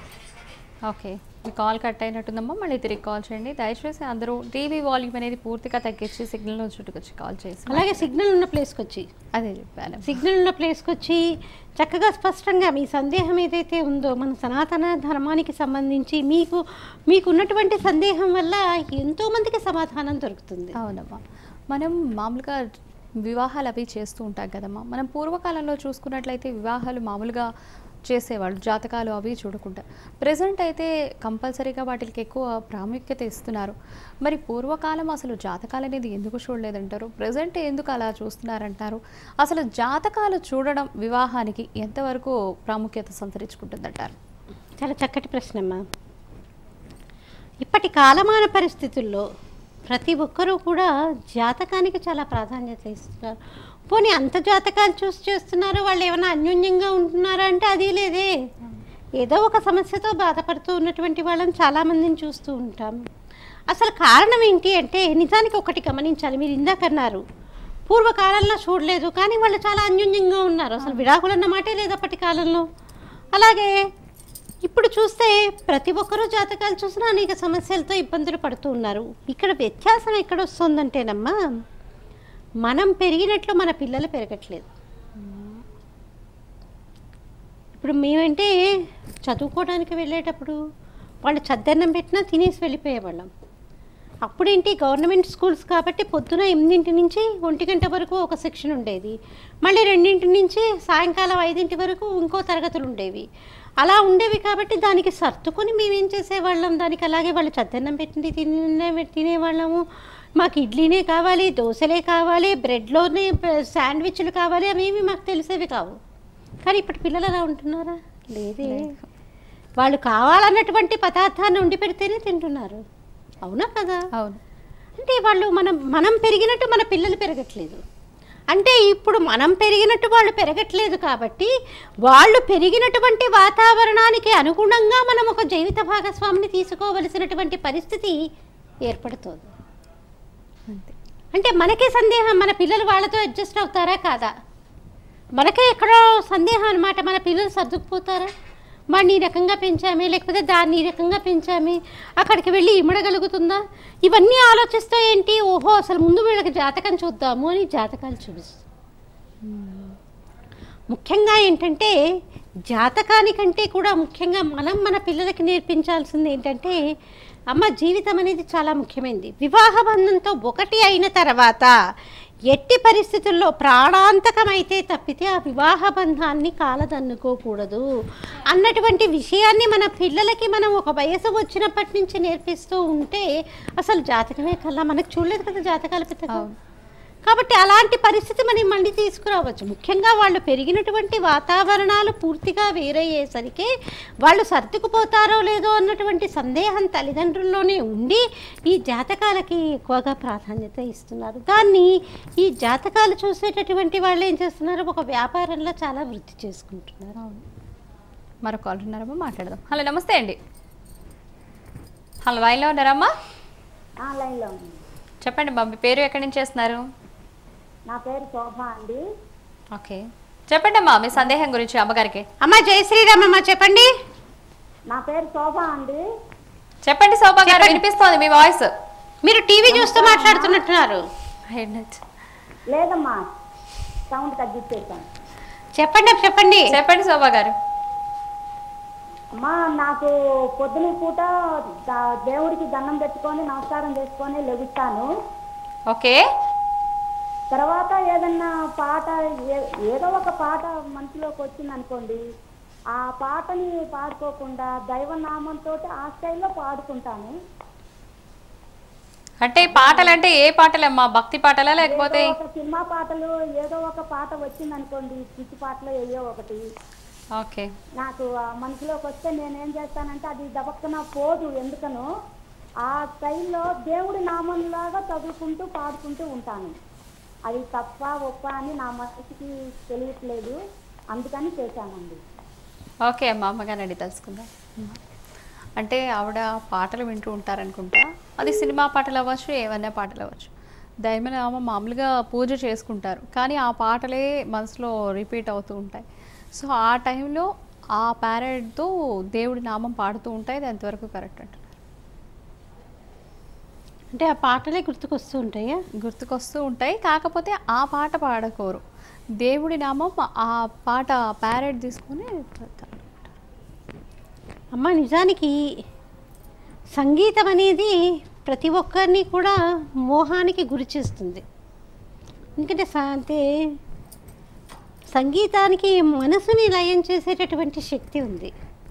ఓకే, మీ కాల్ కట్ అయినట్టుందమ్మా, మళ్ళీ తిరిగి కాల్ చేయండి. దయచేసి అందరూ టీవీ వాల్యూమ్ అనేది పూర్తిగా తగ్గించి సిగ్నల్ చుట్టుకొచ్చి కాల్ చేసి, అలాగే సిగ్నల్ ఉన్న ప్లేస్కి వచ్చి, అదే చెప్పాను, సిగ్నల్ ఉన్న ప్లేస్కి వచ్చి చక్కగా స్పష్టంగా మీ సందేహం ఏదైతే ఉందో మన సనాతన ధర్మానికి సంబంధించి మీకు మీకు ఉన్నటువంటి సందేహం వల్ల ఎంతోమందికి సమాధానం దొరుకుతుంది. అవునమ్మా. మనం మామూలుగా వివాహాలు అవి చేస్తూ ఉంటాం కదమ్మా. మనం పూర్వకాలంలో చూసుకున్నట్లయితే వివాహాలు మామూలుగా చేసేవాళ్ళు, జాతకాలు అవి చూడకుండా. ప్రజెంట్ అయితే కంపల్సరీగా వాటికి ఎక్కువ ప్రాముఖ్యత ఇస్తున్నారు. మరి పూర్వకాలం అసలు జాతకాలు అనేది ఎందుకు చూడలేదంటారు? ప్రజెంట్ ఎందుకు అలా చూస్తున్నారంటారు? అసలు జాతకాలు చూడడం వివాహానికి ఎంతవరకు ప్రాముఖ్యత సంతరించుకుంటుందంటారు? చాలా చక్కటి ప్రశ్నమ్మా. ఇప్పటి కాలమాన పరిస్థితుల్లో ప్రతి ఒక్కరూ కూడా జాతకానికి చాలా ప్రాధాన్యత ఇస్తున్నారు. పోనీ అంత జాతకాలు చూసి చేస్తున్నారు, వాళ్ళు ఏమైనా అన్యోన్యంగా ఉంటున్నారా అంటే అది లేదే. ఏదో ఒక సమస్యతో బాధపడుతూ ఉన్నటువంటి వాళ్ళని చాలామందిని చూస్తూ ఉంటాం. అసలు కారణం ఏంటి అంటే నిజానికి ఒకటి గమనించాలి. మీరు ఇందాక అన్నారు పూర్వకాలంలో చూడలేదు, కానీ వాళ్ళు చాలా అన్యోన్యంగా ఉన్నారు. అసలు విడాకులు అన్న మాటే లేదు అప్పటి కాలంలో. అలాగే ఇప్పుడు చూస్తే ప్రతి ఒక్కరూ జాతకాలు చూసినా అనేక సమస్యలతో ఇబ్బందులు పడుతూ ఉన్నారు. ఇక్కడ వ్యత్యాసం ఎక్కడ వస్తుందంటేనమ్మా, మనం పెరిగినట్లు మన పిల్లలు పెరగట్లేదు. ఇప్పుడు మేమంటే చదువుకోవడానికి వెళ్ళేటప్పుడు వాళ్ళు చద్దన్నం పెట్టినా తినేసి వెళ్ళిపోయేవాళ్ళం. అప్పుడేంటి గవర్నమెంట్ స్కూల్స్ కాబట్టి పొద్దున ఎనిమిదింటి నుంచి ఒంటి గంట వరకు ఒక సెక్షన్ ఉండేది, మళ్ళీ రెండింటి నుంచి సాయంకాలం ఐదింటి వరకు ఇంకో తరగతులు ఉండేవి. అలా ఉండేవి కాబట్టి దానికి సర్దుకొని మేమేం చేసేవాళ్ళం, దానికి అలాగే వాళ్ళు చద్దన్నం పెట్టింది తినే తినేవాళ్ళము. మాకు ఇడ్లీనే కావాలి, దోశలే కావాలి, బ్రెడ్లోనే శాండ్విచ్లు కావాలి, అవేమి మాకు తెలిసేవి కావు. కానీ ఇప్పుడు పిల్లలు అలా ఉంటున్నారా? లేదే. వాళ్ళు కావాలన్నటువంటి పదార్థాన్ని ఉండి పెడితేనే తింటున్నారు. అవునా కదా? అవును. అంటే వాళ్ళు మనం మనం పెరిగినట్టు మన పిల్లలు పెరగట్లేదు. అంటే ఇప్పుడు మనం పెరిగినట్టు వాళ్ళు పెరగట్లేదు కాబట్టి వాళ్ళు పెరిగినటువంటి వాతావరణానికి అనుగుణంగా మనం ఒక జీవిత భాగస్వామిని తీసుకోవలసినటువంటి పరిస్థితి ఏర్పడుతుంది. అంతే. అంటే మనకే సందేహం, మన పిల్లలు వాళ్ళతో అడ్జస్ట్ అవుతారా కాదా? మనకే ఎక్కడో సందేహం అనమాట. మన పిల్లలు సర్దుకుపోతారా? వాడిని ఈ రకంగా పెంచామే, లేకపోతే దాన్ని ఈ రకంగా పెంచామే, అక్కడికి వెళ్ళి ఇమ్మడగలుగుతుందా? ఇవన్నీ ఆలోచిస్తూ ఏంటి, ఓహో అసలు ముందు వీళ్ళకి జాతకం చూద్దాము అని జాతకాలు చూపిస్తాం. ముఖ్యంగా ఏంటంటే జాతకానికంటే కూడా ముఖ్యంగా మనం మన పిల్లలకి నేర్పించాల్సింది ఏంటంటే, అమ్మ జీవితం అనేది చాలా ముఖ్యమైనది. వివాహ బంధంతో ఒకటి అయిన తర్వాత ఎట్టి పరిస్థితుల్లో ప్రాణాంతకమైతే తప్పితే ఆ వివాహ బంధాన్ని కాలదన్నుకోకూడదు అన్నటువంటి విషయాన్ని మన పిల్లలకి మనం ఒక వయసు వచ్చినప్పటి నుంచి నేర్పిస్తూ ఉంటే అసలు జాతకమే కల్లా మనకు చూడలేదు కదా జాతకాలు పెద్దగా. కాబట్టి అలాంటి పరిస్థితి మనం మళ్ళీ తీసుకురావచ్చు. ముఖ్యంగా వాళ్ళు పెరిగినటువంటి వాతావరణాలు పూర్తిగా వేరయ్యేసరికి వాళ్ళు సర్దుకుపోతారో లేదో అన్నటువంటి సందేహం తల్లిదండ్రుల్లోనే ఉండి ఈ జాతకాలకి ఎక్కువగా ప్రాధాన్యత ఇస్తున్నారు. దాన్ని ఈ జాతకాలు చూసేటటువంటి వాళ్ళు ఏం చేస్తున్నారు, ఒక వ్యాపారంలో చాలా వృద్ధి చేసుకుంటున్నారు. మరో కాల్ ఉన్నారమ్మా, మాట్లాడదాం. హలో, నమస్తే అండి. హలో లైన్లో ఉన్నారమ్మా? లైన్లో ఉంది. చెప్పండి మా మీ పేరు ఎక్కడి నుంచి చేస్తున్నారు? నా పేరు శోభ అండి. ఓకే చెప్పండి అమ్మా మీ సందేహం గురించి అమ్మగారికి. అమ్మ జై శ్రీరామ్ అమ్మ చెప్పండి. నా పేరు శోభ అండి. చెప్పండి శోభ గారు, వినిపిస్తోంది మీ వాయిస్. మీరు టీవీ చూస్తూ మాట్లాడుతున్నట్టున్నారు. లేదమ్మా, సౌండ్ తగ్గించేసాను. చెప్పండి చెప్పండి చెప్పండి శోభ గారు. అమ్మా, నాకు పొద్దున పూట ద- దేవుడికి దండం పెట్టుకొని నమస్కారం చేసుకొని లెగుస్తాను. ఓకే తర్వాత ఏదన్నా పాట ఏ- ఏదో ఒక పాట మనసులోకి వచ్చింది అనుకోండి, ఆ పాటని పాడుకోకుండా దైవనామంతో ఆ స్టైల్లో పాడుకుంటాను. అంటే పాటలు అంటే ఏ పాటలమ్మా? భక్తి పాటలా లేకపోతే? ఏదో ఒక సినిమా పాటలు ఏదో ఒక పాట వచ్చింది అనుకోండి, పిచ్చి పాటలు ఏయో ఒకటి ఓకే నాకు ఆ మనసులోకి వస్తే నేనేం చేస్తానంటే అది దబక్కన పోదు, ఎందుకనో ఆ స్టైల్లో దేవుడి నామంలాగా చదువుకుంటూ పాడుకుంటూ ఉంటాను. అది తప్ప ఒప్ప అని నా మనసుకి తెలియట్లేదు, అందుకని చేశానండి. ఓకే అమ్మ అమ్మగారండి తెలుసుకుందాం. అంటే ఆవిడ పాటలు వింటూ ఉంటారనుకుంటా. అది సినిమా పాటలు అవ్వచ్చు, ఏవన్నా పాటలు అవ్వచ్చు. దైవనామం మామూలుగా పూజ చేసుకుంటారు, కానీ ఆ పాటలే మనసులో రిపీట్ అవుతూ ఉంటాయి. సో ఆ టైంలో ఆ ప్యారెడ్తో దేవుడి నామం పాడుతూ ఉంటాయి. అది ఎంతవరకు కరెక్ట్ అంటారు? అంటే ఆ పాటలే గుర్తుకొస్తూ ఉంటాయా? గుర్తుకొస్తూ ఉంటాయి, కాకపోతే ఆ పాట పాడకోరు. దేవుడి నామం ఆ పాట ప్యారెడ్ తీసుకొని పాడతారు. అమ్మ నిజానికి సంగీతం అనేది ప్రతి ఒక్కరిని కూడా మోహానికి గురి చేస్తుంది. ఎందుకంటే సా అంటే సంగీతానికి మనసుని లయం చేసేటటువంటి శక్తి ఉంది.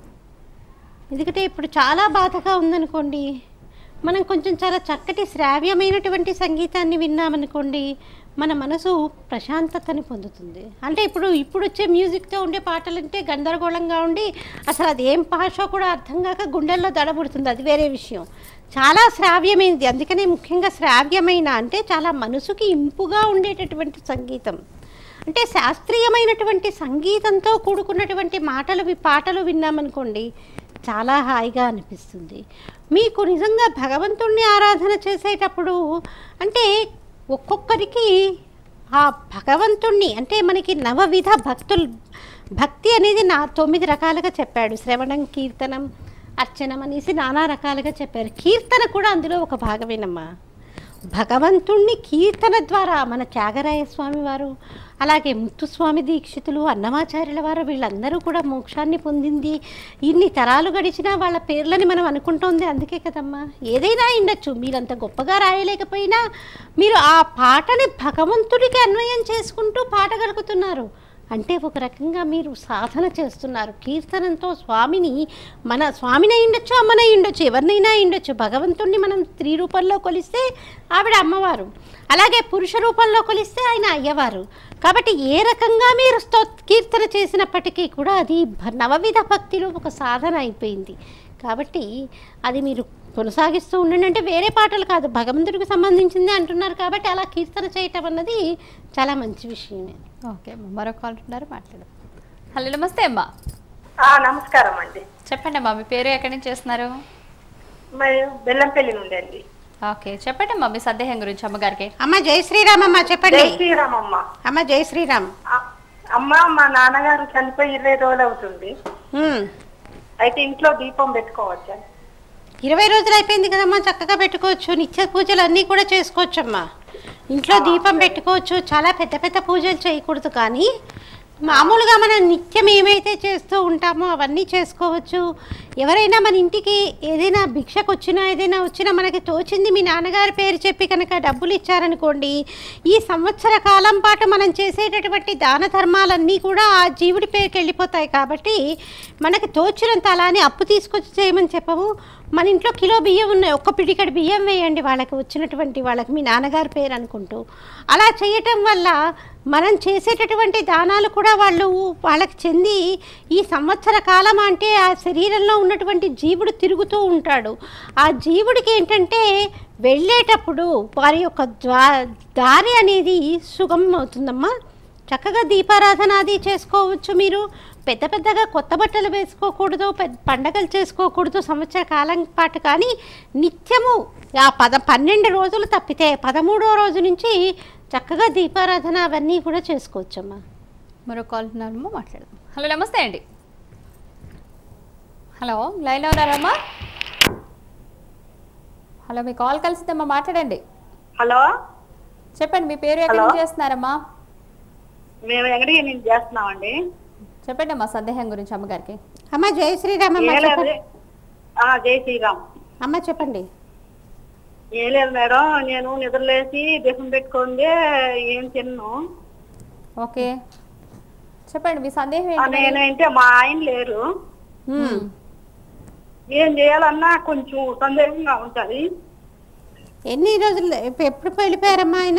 ఎందుకంటే ఇప్పుడు చాలా బాధగా ఉందనుకోండి, మనం కొంచెం చాలా చక్కటి శ్రావ్యమైనటువంటి సంగీతాన్ని విన్నామనుకోండి, మన మనసు ప్రశాంతతని పొందుతుంది. అంటే ఇప్పుడు ఇప్పుడు వచ్చే మ్యూజిక్తో ఉండే పాటలంటే గందరగోళంగా ఉండి అసలు అది ఏం భాషో కూడా అర్థం కాక గుండెల్లో దడబుడుతుంది, అది వేరే విషయం. చాలా శ్రావ్యమైనది, అందుకనే ముఖ్యంగా శ్రావ్యమైన అంటే చాలా మనసుకి ఇంపుగా ఉండేటటువంటి సంగీతం. అంటే శాస్త్రీయమైనటువంటి సంగీతంతో కూడుకున్నటువంటి మాటలు వి- పాటలు విన్నామనుకోండి చాలా హాయిగా అనిపిస్తుంది. మీకు నిజంగా భగవంతుణ్ణి ఆరాధన చేసేటప్పుడు అంటే ఒక్కొక్కరికి ఆ భగవంతుణ్ణి అంటే మనకి నవవిధ భక్తులు భక్తి అనేది నా తొమ్మిది రకాలుగా చెప్పాడు. శ్రవణం, కీర్తనం, అర్చనం అనేసి నానా రకాలుగా చెప్పారు. కీర్తన కూడా అందులో ఒక భాగమేనమ్మా. భగవంతుణ్ణి కీర్తన ద్వారా మన త్యాగరాయ స్వామి వారు, అలాగే ముత్తుస్వామి దీక్షితులు, అన్నమాచార్యుల వారు వీళ్ళందరూ కూడా మోక్షాన్ని పొందింది. ఇన్ని తరాలు గడిచినా వాళ్ళ పేర్లని మనం అనుకుంటోంది అందుకే కదమ్మా. ఏదైనా ఉండొచ్చు, మీరంత గొప్పగా రాయలేకపోయినా మీరు ఆ పాటని భగవంతుడికి అన్వయం చేసుకుంటూ పాడగలుగుతున్నారు అంటే ఒక రకంగా మీరు సాధన చేస్తున్నారు. కీర్తనంతో స్వామిని, మన స్వామిని ఉండొచ్చు, అమ్మనై ఉండొచ్చు, ఎవరినైనా ఉండొచ్చు. భగవంతుణ్ణి మనం స్త్రీ రూపంలో కొలిస్తే ఆవిడ అమ్మవారు, అలాగే పురుష రూపంలో కొలిస్తే ఆయన అయ్యవారు. కాబట్టి ఏ రకంగా మీరు స్తో కీర్తన చేసినప్పటికీ కూడా అది భ- నవవిధ భక్తిలో ఒక సాధన అయిపోయింది. కాబట్టి అది మీరు కొనసాగిస్తూ ఉండండి. అంటే వేరే పాటలు కాదు, భగవంతుడికి సంబంధించింది అంటున్నారు కాబట్టి అలా కీర్తన చేయటం అన్నది చాలా మంచి విషయమే. ఓకే అమ్మ, మరొక కాల్ ఉంటున్నారు, మాట్లాడు. హలో నమస్తే అమ్మా. ఆ, నమస్కారం అండి. చెప్పండి అమ్మా మీ పేరు ఎక్కడి నుంచి చేస్తున్నారు? మరి బెల్లంపల్లి నుండి అండి. ఓకే చెప్పండి అమ్మా మీ సందేహం గురించి అమ్మగారికి. అమ్మ జై శ్రీరామ్ అమ్మ చెప్పండి. జై శ్రీరామ్ అమ్మ. అమ్మ జై శ్రీరామ్. ఆ, అమ్మ, మా నాన్నగారు చనిపోయి ఇరవై రోజులు అవుతుంది. ఉమ్. అయితే ఇంట్లో దీపం పెట్టుకోవచ్చా? ఇరవై రోజులు అయిపోయింది కదమ్మా, చక్కగా పెట్టుకోవచ్చు. నిత్య పూజలు అన్నీ కూడా చేసుకోవచ్చమ్మా. ఇంట్లో దీపం పెట్టుకోవచ్చు. చాలా పెద్ద పెద్ద పూజలు చేయకూడదు, కానీ మామూలుగా మనం నిత్యం ఏమైతే చేస్తూ ఉంటామో అవన్నీ చేసుకోవచ్చు. ఎవరైనా మన ఇంటికి ఏదైనా భిక్షకు వచ్చినా ఏదైనా వచ్చినా మనకి తోచింది మీ నాన్నగారి పేరు చెప్పి కనుక డబ్బులు ఇచ్చారనుకోండి, ఈ సంవత్సర కాలం పాటు మనం చేసేటటువంటి దాన ధర్మాలన్నీ కూడా ఆ జీవుడి పేరుకి వెళ్ళిపోతాయి. కాబట్టి మనకి తోచినంత అలానే అప్పు తీసుకొచ్చి చేయమని చెప్పము. మన ఇంట్లో కిలో బియ్యం ఉన్నాయి, ఒక్క పిడికడి బియ్యం వేయండి వాళ్ళకి, వచ్చినటువంటి వాళ్ళకి మీ నాన్నగారి పేరు అనుకుంటూ. అలా చేయటం వల్ల మనం చేసేటటువంటి దానాలు కూడా వాళ్ళు వాళ్ళకి చెంది ఈ సంవత్సర కాలం అంటే ఆ శరీరంలో ఉన్నటువంటి జీవుడు తిరుగుతూ ఉంటాడు. ఆ జీవుడికి ఏంటంటే వెళ్ళేటప్పుడు వారి యొక్క ద్వా దారి అనేది సుగమం అవుతుందమ్మా. చక్కగా దీపారాధన అది చేసుకోవచ్చు. మీరు పెద్ద పెద్దగా కొత్త బట్టలు వేసుకోకూడదు, పెద్ద పండగలు చేసుకోకూడదు సంవత్సర కాలం పాటు, కానీ నిత్యము ఆ పద పన్నెండు రోజులు తప్పితే పదమూడో రోజు నుంచి చక్కగా దీపారాధన అవన్నీ కూడా చేసుకోవచ్చమ్మా. మరో కాల్ ఉన్నారమ్మా, మాట్లాడదాం. హలో నమస్తే అండి. హలో లైన్లో ఉన్నారమ్మా? హలో మీ కాల్ కలిసిందమ్మా, మాట్లాడండి. హలో చెప్పండి మీ పేరు, ఎక్కడి నుంచి చేస్తున్నారమ్మా? మేము ఎక్కడికి నుంచి చేస్తున్నామండి. చెప్పండి అమ్మా సందేహం గురించి అమ్మగారికి. అమ్మ జై శ్రీరామ్ అమ్మ, ఏ లేదు. చెప్పండి. ఆ, జై శ్రీరామ్. అమ్మ చెప్పండి. ఏం లేదు మేడం, నేను నిద్రలేసి దీపం పెట్టుకుంది ఏం తిన్ను. ఓకే చెప్పండి మీ సందేహం ఆ, ఏంటి? నేనంటే మా ఆయన లేరు. ఉమ్. ఏం చేయాలన్నా కొంచెం సందేహంగా ఉంటది. ఎన్ని రోజులు ఎప్పు- ఎప్పుడు వెళ్ళిపోయారమ్మా ఆయన?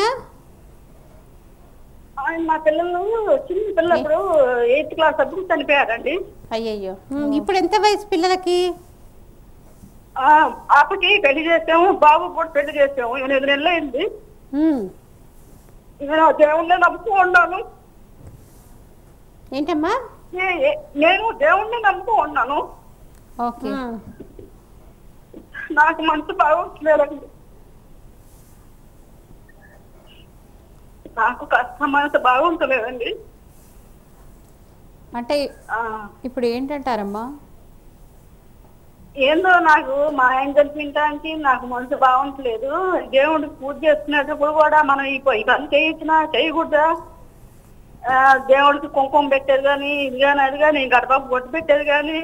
ఆయన మా పిల్లలు చిన్న పిల్లప్పుడు ఎయిత్ క్లాస్ అప్పుడు చనిపోయారండి. అయ్యయ్యో. ఉమ్, ఇప్పుడు ఎంత వయసు పిల్లలకి? ఆ, పాపకి పెళ్లి చేసాము, బాబు కూడా పెళ్లి చేసాము. ఎనిమిది నెలలు అయింది. ఉమ్. నేను దేవుణ్ణి నమ్ముతూ ఉన్నాను. ఏంటమ్మా? ఏ- ఏ- నేను దేవుణ్ణి నమ్ముతూ ఉన్నాను. ఓకే ఆ. నాకు మనసు బాగుంటలేదండి. నాకు కష్టం మనసు బాగుంటలేదండి. అంటే ఆ, ఇప్పుడు ఏంటంటారమ్మా? ఏందో నాకు మా ఆయన చనిపోయింటానికి నాకు మనసు బాగుంటలేదు. దేవుడికి పూజ చేసుకునేటప్పుడు కూడా మనం ఈ ప- ఈ పని చేయించినా చేయకూడదా? ఆ, దేవుడికి కుంకుమ పెట్టేది కానీ ఇది కానీ అది కానీ గడపకు బొట్టు పెట్టేది కానీ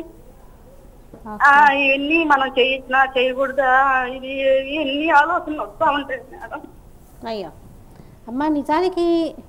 ఆ, ఇవన్నీ మనం చేయించినా చేయకూడదా? ఇది ఇవన్నీ ఆలోచనలు వస్తూ ఉంటాయి మేడం. అయ్యో అమ్మ, నిజానికి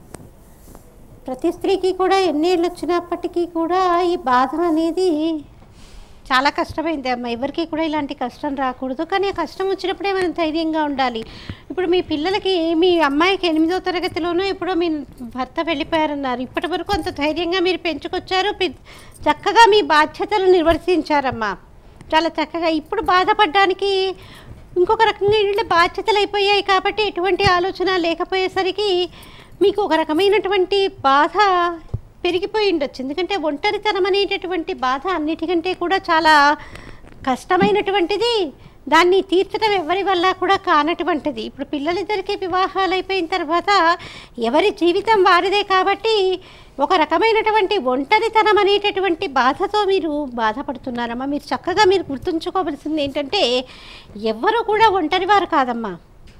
ప్రతి స్త్రీకి కూడా ఎన్నేళ్ళు వచ్చినప్పటికీ కూడా ఈ బాధ అనేది చాలా కష్టమైంది అమ్మ. ఎవరికి కూడా ఇలాంటి కష్టం రాకూడదు, కానీ ఆ కష్టం వచ్చినప్పుడే మనం ధైర్యంగా ఉండాలి. ఇప్పుడు మీ పిల్లలకి, మీ అమ్మాయికి ఎనిమిదో తరగతిలోనూ ఎప్పుడో మీ భర్త వెళ్ళిపోయారన్నారు. ఇప్పటి వరకు అంత ధైర్యంగా మీరు పెంచుకొచ్చారు, పి- చక్కగా మీ బాధ్యతలు నిర్వర్తించారమ్మా, చాలా చక్కగా. ఇప్పుడు బాధపడడానికి ఇంకొక రకంగా ఏంటంటే బాధ్యతలు అయిపోయాయి కాబట్టి ఎటువంటి ఆలోచన లేకపోయేసరికి మీకు ఒక రకమైనటువంటి బాధ పెరిగిపోయి ఉండొచ్చు. ఎందుకంటే ఒంటరితనం అనేటటువంటి బాధ అన్నిటికంటే కూడా చాలా కష్టమైనటువంటిది. దాన్ని తీర్చడం ఎవరి వల్ల కూడా కానటువంటిది. ఇప్పుడు పిల్లలిద్దరికీ వివాహాలు అయిపోయిన తర్వాత ఎవరి జీవితం వారిదే కాబట్టి ఒక రకమైనటువంటి ఒంటరితనం అనేటటువంటి బాధతో మీరు బాధపడుతున్నారమ్మా. మీరు చక్కగా మీరు గుర్తుంచుకోవలసింది ఏంటంటే ఎవ్వరూ కూడా ఒంటరివారు కాదమ్మా.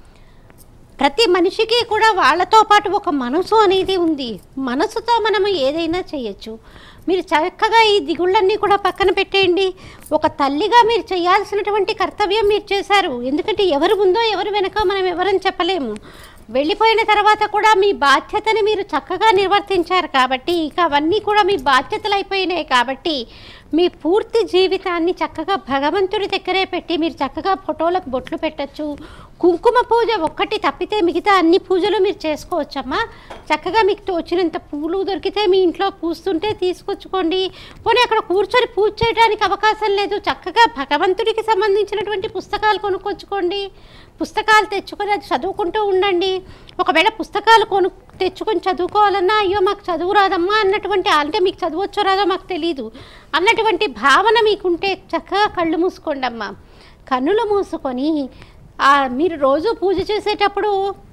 ప్రతి మనిషికి కూడా వాళ్ళతో పాటు ఒక మనసు అనేది ఉంది. మనసుతో మనము ఏదైనా చేయొచ్చు. మీరు చక్కగా ఈ దిగుళ్ళన్నీ కూడా పక్కన పెట్టేయండి. ఒక తల్లిగా మీరు చేయాల్సినటువంటి కర్తవ్యం మీరు చేశారు. ఎందుకంటే ఎవరు ముందో ఎవరు వెనక మనం ఎవరని చెప్పలేము. వెళ్ళిపోయిన తర్వాత కూడా మీ బాధ్యతని మీరు చక్కగా నిర్వర్తించారు కాబట్టి, ఇక అవన్నీ కూడా మీ బాధ్యతలు అయిపోయినాయి కాబట్టి మీ పూర్తి జీవితాన్ని చక్కగా భగవంతుడి దగ్గరే పెట్టి మీరు చక్కగా ఫోటోలకు బొట్లు పెట్టచ్చు. కుంకుమ పూజ ఒక్కటి తప్పితే మిగతా అన్ని పూజలు మీరు చేసుకోవచ్చమ్మా. చక్కగా మీకు తోచినంత పూలు దొరికితే మీ ఇంట్లో పూస్తుంటే తీసుకొచ్చుకోండి. పోనీ అక్కడ కూర్చొని పూజ చేయడానికి అవకాశం లేదు, చక్కగా భగవంతుడికి సంబంధించినటువంటి పుస్తకాలు కొనుక్కొచ్చుకోండి. పుస్తకాలు తెచ్చుకొని అది చదువుకుంటూ ఉండండి. ఒకవేళ పుస్తకాలు కొను తెచ్చుకొని చదువుకోవాలన్నా అయ్యో మాకు చదువు రాదమ్మా అన్నటువంటి, అంటే మీకు చదువచ్చో రాదో మాకు తెలియదు అన్నటువంటి భావన మీకుంటే చక్కగా కళ్ళు మూసుకోండి అమ్మా. కన్నులు మూసుకొని మీరు రోజు పూజ చేసేటప్పుడు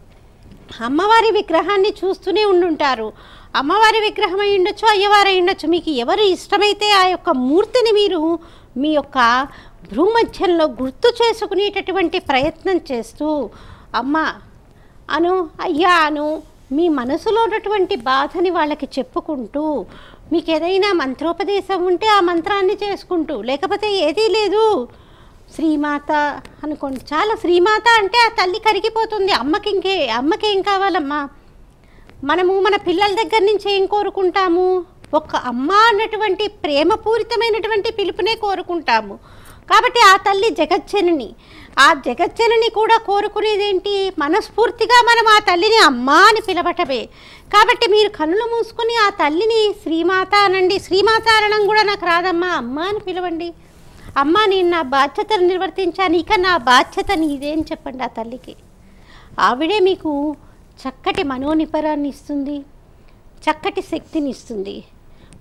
అమ్మవారి విగ్రహాన్ని చూస్తూనే ఉండుంటారు. అమ్మవారి విగ్రహం అయి ఉండొచ్చు, అయ్యవారు అయి ఉండొచ్చు. మీకు ఎవరు ఇష్టమైతే ఆ యొక్క మూర్తిని మీరు మీ యొక్క భూమధ్యంలో గుర్తు చేసుకునేటటువంటి ప్రయత్నం చేస్తూ అమ్మ అను, అయ్యా అను, మీ మనసులో ఉన్నటువంటి బాధని వాళ్ళకి చెప్పుకుంటూ, మీకు ఏదైనా మంత్రోపదేశం ఉంటే ఆ మంత్రాన్ని చేసుకుంటూ, లేకపోతే ఏదీ లేదు శ్రీమాత అనుకోండి. చాలా శ్రీమాత అంటే ఆ తల్లి కరిగిపోతుంది. అమ్మకి ఇంకే అమ్మకి ఏం కావాలమ్మా? మనము మన పిల్లల దగ్గర నుంచి ఏం కోరుకుంటాము? ఒక అమ్మ అన్నటువంటి ప్రేమపూరితమైనటువంటి పిలుపునే కోరుకుంటాము. కాబట్టి ఆ తల్లి జగజ్జనని, ఆ జగజ్జనని కూడా కోరుకునేదేంటి? మనస్ఫూర్తిగా మనం ఆ తల్లిని అమ్మ అని పిలవటమే. కాబట్టి మీరు కన్నులు మూసుకొని ఆ తల్లిని శ్రీమాత అనండి. శ్రీమాత అనడం కూడా నాకు రాదమ్మా, అమ్మ అని పిలవండి. అమ్మ నేను నా బాధ్యతలు నిర్వర్తించాను, ఇక నా బాధ్యత నీదేం చెప్పండి ఆ తల్లికి. ఆవిడే మీకు చక్కటి మనోనిపరాన్ని ఇస్తుంది, చక్కటి శక్తిని ఇస్తుంది.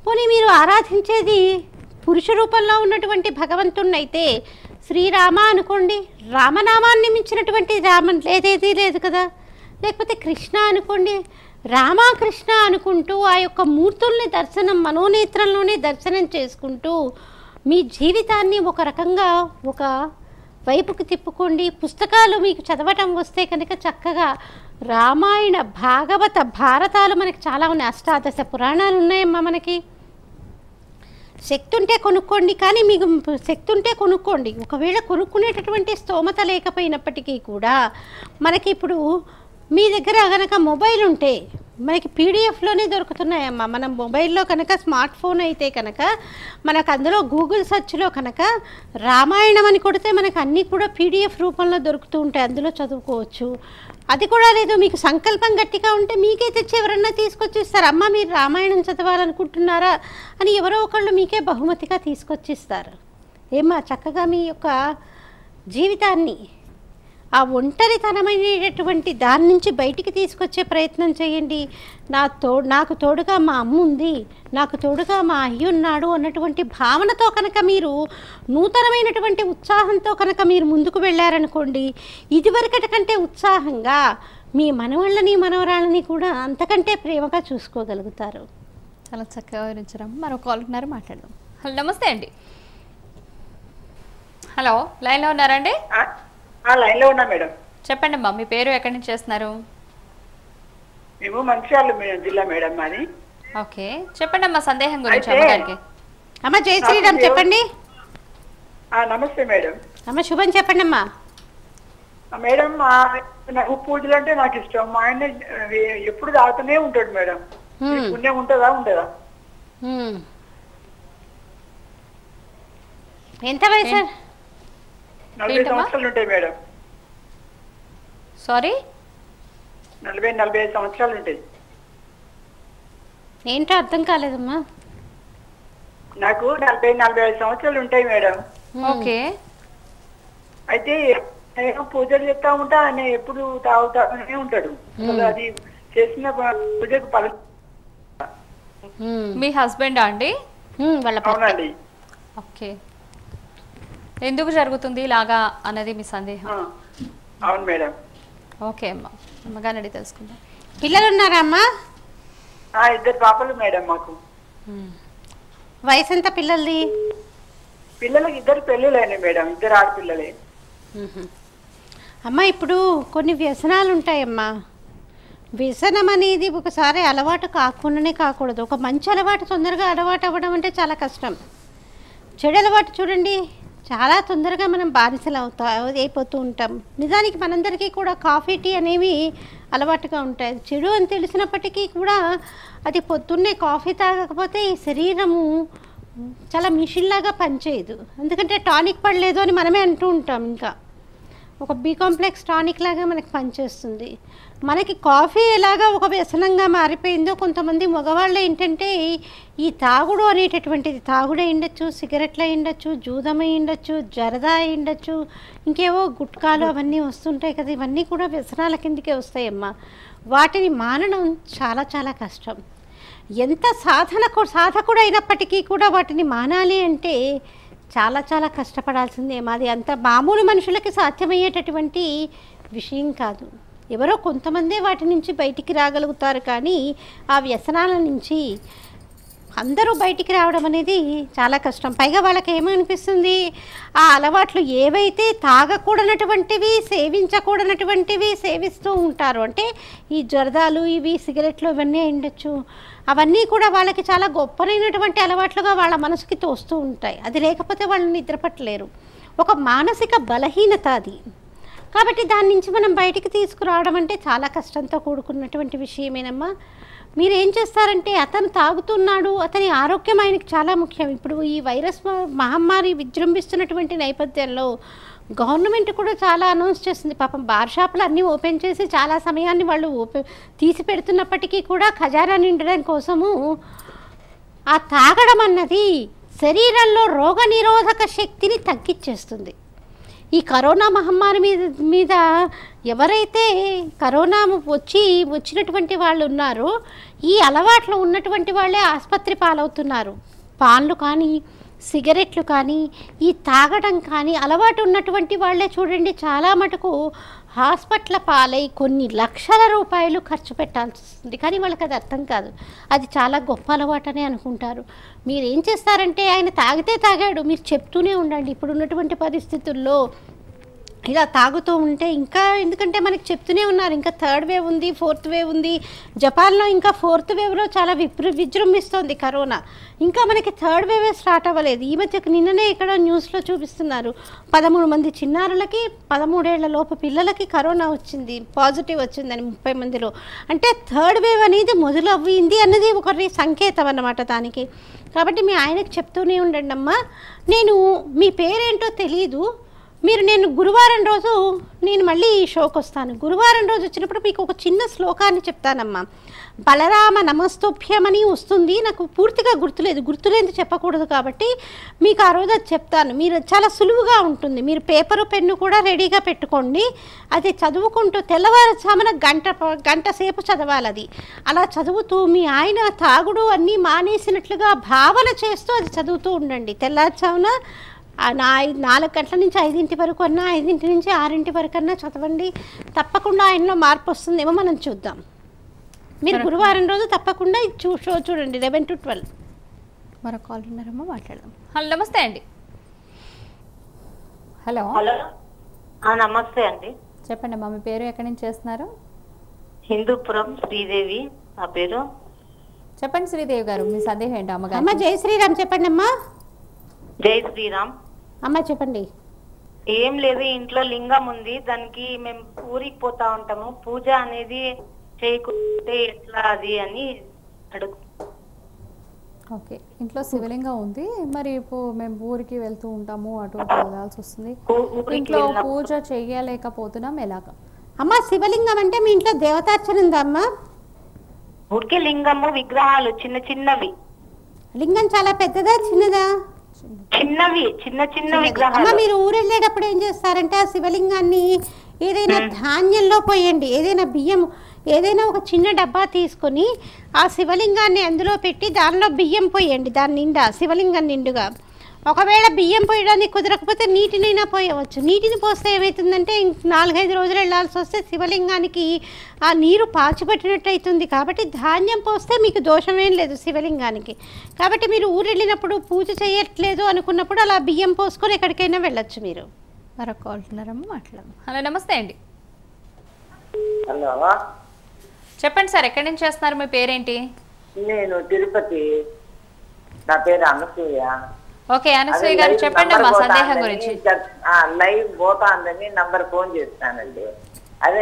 పోనీ మీరు ఆరాధించేది పురుష రూపంలో ఉన్నటువంటి భగవంతుణ్ణి అయితే శ్రీరామ అనుకోండి, రామనామాన్ని మించినటువంటి రామన్ లేదేది లేదు కదా. లేకపోతే కృష్ణ అనుకోండి, రామకృష్ణ అనుకుంటూ ఆ యొక్క మూర్తుల్ని దర్శనం మనోనేత్రంలోనే దర్శనం చేసుకుంటూ మీ జీవితాన్ని ఒక రకంగా ఒక వైపుకి తిప్పుకోండి. పుస్తకాలు మీకు చదవటం వస్తే కనుక చక్కగా రామాయణ భాగవత భారతాలు మనకి చాలా ఉన్నాయి. అష్టాదశ పురాణాలు ఉన్నాయమ్మా మనకి. శక్తి ఉంటే కొనుక్కోండి, కానీ మీకు శక్తి ఉంటే కొనుక్కోండి. ఒకవేళ కొనుక్కునేటటువంటి స్తోమత లేకపోయినప్పటికీ కూడా మనకి ఇప్పుడు మీ దగ్గర కనుక మొబైల్ ఉంటే మనకి పీడిఎఫ్లోనే దొరుకుతున్నాయమ్మా. మనం మొబైల్లో కనుక స్మార్ట్ ఫోన్ అయితే కనుక మనకు అందులో గూగుల్ సెర్చ్లో కనుక రామాయణం అని కొడితే మనకు అన్నీ కూడా పీడిఎఫ్ రూపంలో దొరుకుతూ ఉంటాయి, అందులో చదువుకోవచ్చు. అది కూడా లేదు, మీకు సంకల్పం గట్టిగా ఉంటే మీకే తెచ్చి ఎవరన్నా తీసుకొచ్చి ఇస్తారు. అమ్మ మీరు రామాయణం చదవాలనుకుంటున్నారా అని ఎవరో ఒకళ్ళు మీకే బహుమతిగా తీసుకొచ్చి ఇస్తారు. ఏమ్మా చక్కగా మీ యొక్క జీవితాన్ని ఆ ఒంటరితనమైనటువంటి దాని నుంచి బయటికి తీసుకొచ్చే ప్రయత్నం చేయండి. నా తో నాకు తోడుగా మా అమ్మ ఉంది, నాకు తోడుగా మా అయ్య ఉన్నాడు అన్నటువంటి భావనతో కనుక మీరు నూతనమైనటువంటి ఉత్సాహంతో కనుక మీరు ముందుకు వెళ్ళారనుకోండి, ఇదివరకటి కంటే ఉత్సాహంగా మీ మనవాళ్ళని మనవరాళ్ళని కూడా అంతకంటే ప్రేమగా చూసుకోగలుగుతారు. చాలా చక్కగా వివరించారు. మరో కాల్ ఉన్నారు, మాట్లాడదాం. హలో నమస్తే అండి. హలో లైన్లో ఉన్నారండి? లైన్ లో ఉన్నా మేడం. చెప్పండి అమ్మా, మీ పేరు ఎక్కడి నుంచి చేస్తున్నారు? మేము మంచిర్యాల జిల్లా మేడం మాది. ఓకే చెప్పండి అమ్మా సందేహం గురించి అమ్మగారికి. అమ్మ జై శ్రీరామ్ చెప్పండి. నమస్తే మేడం. అమ్మ శుభం చెప్పండి అమ్మా. మేడం నాకు పూజలు అంటే నాకు ఇష్టం. మా ఆయన ఎప్పుడు తాగుతూనే ఉంటాడు మేడం. పుణ్యం ఉంటుందా ఉండదా? ఎంత వయసు? నలభై సంవత్సరాలు ఉంటాయి మేడం. సారీ నలభై నలభై ఐదు సంవత్సరాలు ఉంటాయి. ఏంటో అర్థం కాలేదమ్మా. నాకు నలభై నలభై ఐదు సంవత్సరాలు ఉంటాయి మేడం. ఓకే అయితే నేను పూజలు చేస్తా ఉంటా, ఆయన ఎప్పుడు తాగుతానే ఉంటాడు. అది చేసిన పూజకు పలు. మీ హస్బెండా అండి? అవునండి. ఓకే ఎందుకు జరుగుతుంది ఇలాగా అన్నది మీ సందేహం? అవును మేడం. ఓకే అమ్మా, అమ్మగారిని అడిగి తెలుసుకుందాం. పిల్లలు ఉన్నారా అమ్మా? ఇద్దరు పాపలు మేడం మాకు. వయసు ఎంత పిల్లలది? పిల్లలకి ఇద్దరు పెళ్ళిళ్ళైనాయి మేడం, ఇద్దరు ఆడపిల్లలే. అమ్మ ఇప్పుడు కొన్ని వ్యసనాలు ఉంటాయమ్మా. వ్యసనం అనేది ఒకసారి అలవాటు కాకుండానే కాకూడదు. ఒక మంచి అలవాటు తొందరగా అలవాటు అవ్వడం అంటే చాలా కష్టం. చెడు అలవాటు చూడండి, చాలా తొందరగా మనం బానిసలు అవుతా అయిపోతూ ఉంటాం. నిజానికి మనందరికీ కూడా కాఫీ టీ అనేవి అలవాటుగా ఉంటాయి. చెడు అని తెలిసినప్పటికీ కూడా అది పొద్దున్నే కాఫీ తాగకపోతే ఈ శరీరము చాలా మిషన్లాగా పనిచేయదు. ఎందుకంటే టానిక్ పడలేదు అని మనమే అంటూ ఉంటాం. ఇంకా ఒక బి కాంప్లెక్స్ టానిక్ లాగా మనకి పనిచేస్తుంది. మనకి కాఫీ ఎలాగా ఒక వ్యసనంగా మారిపోయిందో కొంతమంది మగవాళ్ళు ఏంటంటే ఈ తాగుడు అనేటటువంటిది తాగుడు అయిండొచ్చు, సిగరెట్లు అయిండొచ్చు, జూదం అయిండొచ్చు, జరదా అయిండొచ్చు, ఇంకేవో గుట్కాలు అవన్నీ వస్తుంటాయి కదా, ఇవన్నీ కూడా వ్యసనాల కిందకే వస్తాయమ్మా. వాటిని మానడం చాలా చాలా కష్టం. ఎంత సాధన సాధకుడు అయినప్పటికీ కూడా వాటిని మానాలి అంటే చాలా చాలా కష్టపడాల్సిందే. మాది అంత మామూలు మనుషులకి సాధ్యమయ్యేటటువంటి విషయం కాదు. ఎవరో కొంతమందే వాటి నుంచి బయటికి రాగలుగుతారు, కానీ ఆ వ్యసనాల నుంచి అందరూ బయటికి రావడం అనేది చాలా కష్టం. పైగా వాళ్ళకి ఏమనిపిస్తుంది, ఆ అలవాట్లు ఏవైతే తాగకూడనటువంటివి సేవించకూడనటువంటివి సేవిస్తూ ఉంటారు, అంటే ఈ జర్దాలు ఇవి సిగరెట్లు ఇవన్నీ ఉండొచ్చు, అవన్నీ కూడా వాళ్ళకి చాలా గొప్పనైనటువంటి అలవాట్లుగా వాళ్ళ మనసుకి తోస్తూ ఉంటాయి. అది లేకపోతే వాళ్ళు నిద్రపట్టలేరు. ఒక మానసిక బలహీనత అది. కాబట్టి దాని నుంచి మనం బయటికి తీసుకురావడం అంటే చాలా కష్టంతో కూడుకున్నటువంటి విషయమేనమ్మా. మీరు ఏం చేస్తారంటే, అతను తాగుతున్నాడు, అతని ఆరోగ్యం ఆయనకి చాలా ముఖ్యం. ఇప్పుడు ఈ వైరస్ మహమ్మారి విజృంభిస్తున్నటువంటి నేపథ్యంలో గవర్నమెంట్ కూడా చాలా అనౌన్స్ చేస్తుంది. పాపం బార్ షాపులు అన్నీ ఓపెన్ చేసి చాలా సమయాన్ని వాళ్ళు ఓపెన్ తీసి పెడుతున్నప్పటికీ కూడా ఖజానా నిండడం కోసము ఆ తాగడం అన్నది శరీరంలో రోగ నిరోధక శక్తిని తగ్గించేస్తుంది. ఈ కరోనా మహమ్మారి మీద మీద ఎవరైతే కరోనా వచ్చి వచ్చినటువంటి వాళ్ళు ఉన్నారో ఈ అలవాట్లు ఉన్నటువంటి వాళ్ళే ఆసుపత్రి పాలవుతున్నారు. పాన్లు కానీ సిగరెట్లు కానీ ఈ తాగడం కానీ అలవాటు ఉన్నటువంటి వాళ్ళే చూడండి చాలా మటుకు హాస్పిటల్ పాలై కొన్ని లక్షల రూపాయలు ఖర్చు పెట్టాల్సి వస్తుంది. కానీ వాళ్ళకి అది అర్థం కాదు, అది చాలా గొప్ప అలవాటనే అనుకుంటారు. మీరు ఏం చేస్తారంటే ఆయన తాగితే తాగాడు, మీరు చెప్తూనే ఉండండి. ఇప్పుడు ఉన్నటువంటి పరిస్థితుల్లో ఇలా తాగుతూ ఉంటే ఇంకా, ఎందుకంటే మనకి చెప్తూనే ఉన్నారు ఇంకా థర్డ్ వేవ్ ఉంది, ఫోర్త్ వేవ్ ఉంది. జపాన్లో ఇంకా ఫోర్త్ వేవ్లో చాలా విపృ విజృంభిస్తోంది కరోనా. ఇంకా మనకి థర్డ్ వేవే స్టార్ట్ అవ్వలేదు. ఈ మధ్య నిన్ననే ఇక్కడ న్యూస్లో చూపిస్తున్నారు పదమూడు మంది చిన్నారులకి, పదమూడేళ్ల లోపు పిల్లలకి కరోనా వచ్చింది, పాజిటివ్ వచ్చిందని ముప్పై మందిలో. అంటే థర్డ్ వేవ్ అనేది మొదలవ్వింది అన్నది ఒకరి సంకేతం అన్నమాట దానికి. కాబట్టి మీ ఆయనకు చెప్తూనే ఉండండి, అమ్మా నేను మీ పేరేంటో తెలియదు, మీరు నేను గురువారం రోజు నేను మళ్ళీ ఈ షోకి వస్తాను. గురువారం రోజు వచ్చినప్పుడు మీకు ఒక చిన్న శ్లోకాన్ని చెప్తానమ్మా. బలరామ నమస్తోభ్యమని వస్తుంది, నాకు పూర్తిగా గుర్తులేదు, గుర్తులేదు చెప్పకూడదు కాబట్టి మీకు ఆ రోజు అది చెప్తాను. మీరు చాలా సులువుగా ఉంటుంది. మీరు పేపరు పెన్ను కూడా రెడీగా పెట్టుకోండి. అది చదువుకుంటూ తెల్లవారుజామున గంట గంట సేపు చదవాలి. అది అలా చదువుతూ మీ ఆయన తాగుడు అన్నీ మానేసినట్లుగా భావన చేస్తూ అది చదువుతూ ఉండండి. తెల్లవారుజామున నా నాలుగు గంటల నుంచి ఐదింటి వరకు అన్నా, ఐదింటి నుంచి ఆరింటి వరకు అన్నా చదవండి. తప్పకుండా ఆయనలో మార్పు వస్తుందేమో మనం చూద్దాం. మీరు గురువారం రోజు తప్పకుండా చూ షో చూడండి లెవెన్ టు ట్వెల్వ్. మరో కాల్ ఉన్నారమ్మా, మాట్లాడదాం. హలో నమస్తే అండి. హలో హలో నమస్తే అండి. చెప్పండి అమ్మా, మీ పేరు ఎక్కడి నుంచి చేస్తున్నారు? హిందూపురం శ్రీదేవి నా పేరు. చెప్పండి శ్రీదేవి గారు, మీ సందేహం ఏంటి అమ్మగారు? అమ్మ జై శ్రీరామ్ చెప్పండి అమ్మా. జై శ్రీరామ్ అమ్మ చెప్పండి. ఏం లేదు, ఇంట్లో లింగం ఉంది, దానికి మేము ఊరికి పోతా ఉంటాము. పూజ అనేది చేయకుంటే ఎట్లా అది అని అడుగు. ఓకే, ఇంట్లో శివలింగం ఉంది, మరి ఇప్పుడు మేము ఊరికి వెళ్తూ ఉంటాము, అటు ఇటు వెళ్ళాల్సి వస్తుంది. ఇంట్లో పూజ చేయలేకపోతున్నాం, ఎలాగా? అమ్మ శివలింగం అంటే మీ ఇంట్లో దేవతార్చన ఉందా అమ్మా? ఊరికే లింగము విగ్రహాలు చిన్న చిన్నవి. లింగం చాలా పెద్దదా చిన్నదా? చిన్నవి చిన్న చిన్న అమ్మ విగ్రహాలు. మీరు ఊరు వెళ్ళేటప్పుడు ఏం చేస్తారంటే ఆ శివలింగాన్ని ఏదైనా ధాన్యంలో పోయండి, ఏదైనా బియ్యం, ఏదైనా ఒక చిన్న డబ్బా తీసుకొని ఆ శివలింగాన్ని అందులో పెట్టి దానిలో బియ్యం పోయండి, దాని నిండా శివలింగం నిండుగా. ఒకవేళ బియ్యం పోయడానికి కుదరకపోతే నీటినైనా పోయవచ్చు. నీటిని పోస్తే ఏమవుతుందంటే నాలుగైదు రోజులు వెళ్ళాల్సి వస్తే శివలింగానికి ఆ నీరు పాచిపట్టినట్టు అవుతుంది. కాబట్టి ధాన్యం పోస్తే మీకు దోషమేం లేదు శివలింగానికి. కాబట్టి మీరు ఊరు వెళ్ళినప్పుడు పూజ చేయట్లేదు అనుకున్నప్పుడు అలా బియ్యం పోసుకొని ఎక్కడికైనా వెళ్ళొచ్చు మీరు. మరొక కాల్ ఉన్నారమ్మా, మాట్లాడదాం. హలో నమస్తే అండి. హలో చెప్పండి సార్, ఎక్కడి నుంచి చేస్తున్నారు, మీ పేరేంటి? నేను తిరుపతి, నా పేరు అనసూయ. ఓకే అనసూయ గారు చెప్పండి మా సందేహం గురించి. లైవ్ పోతాందని నంబర్ ఫోన్ చేస్తానండి. అదే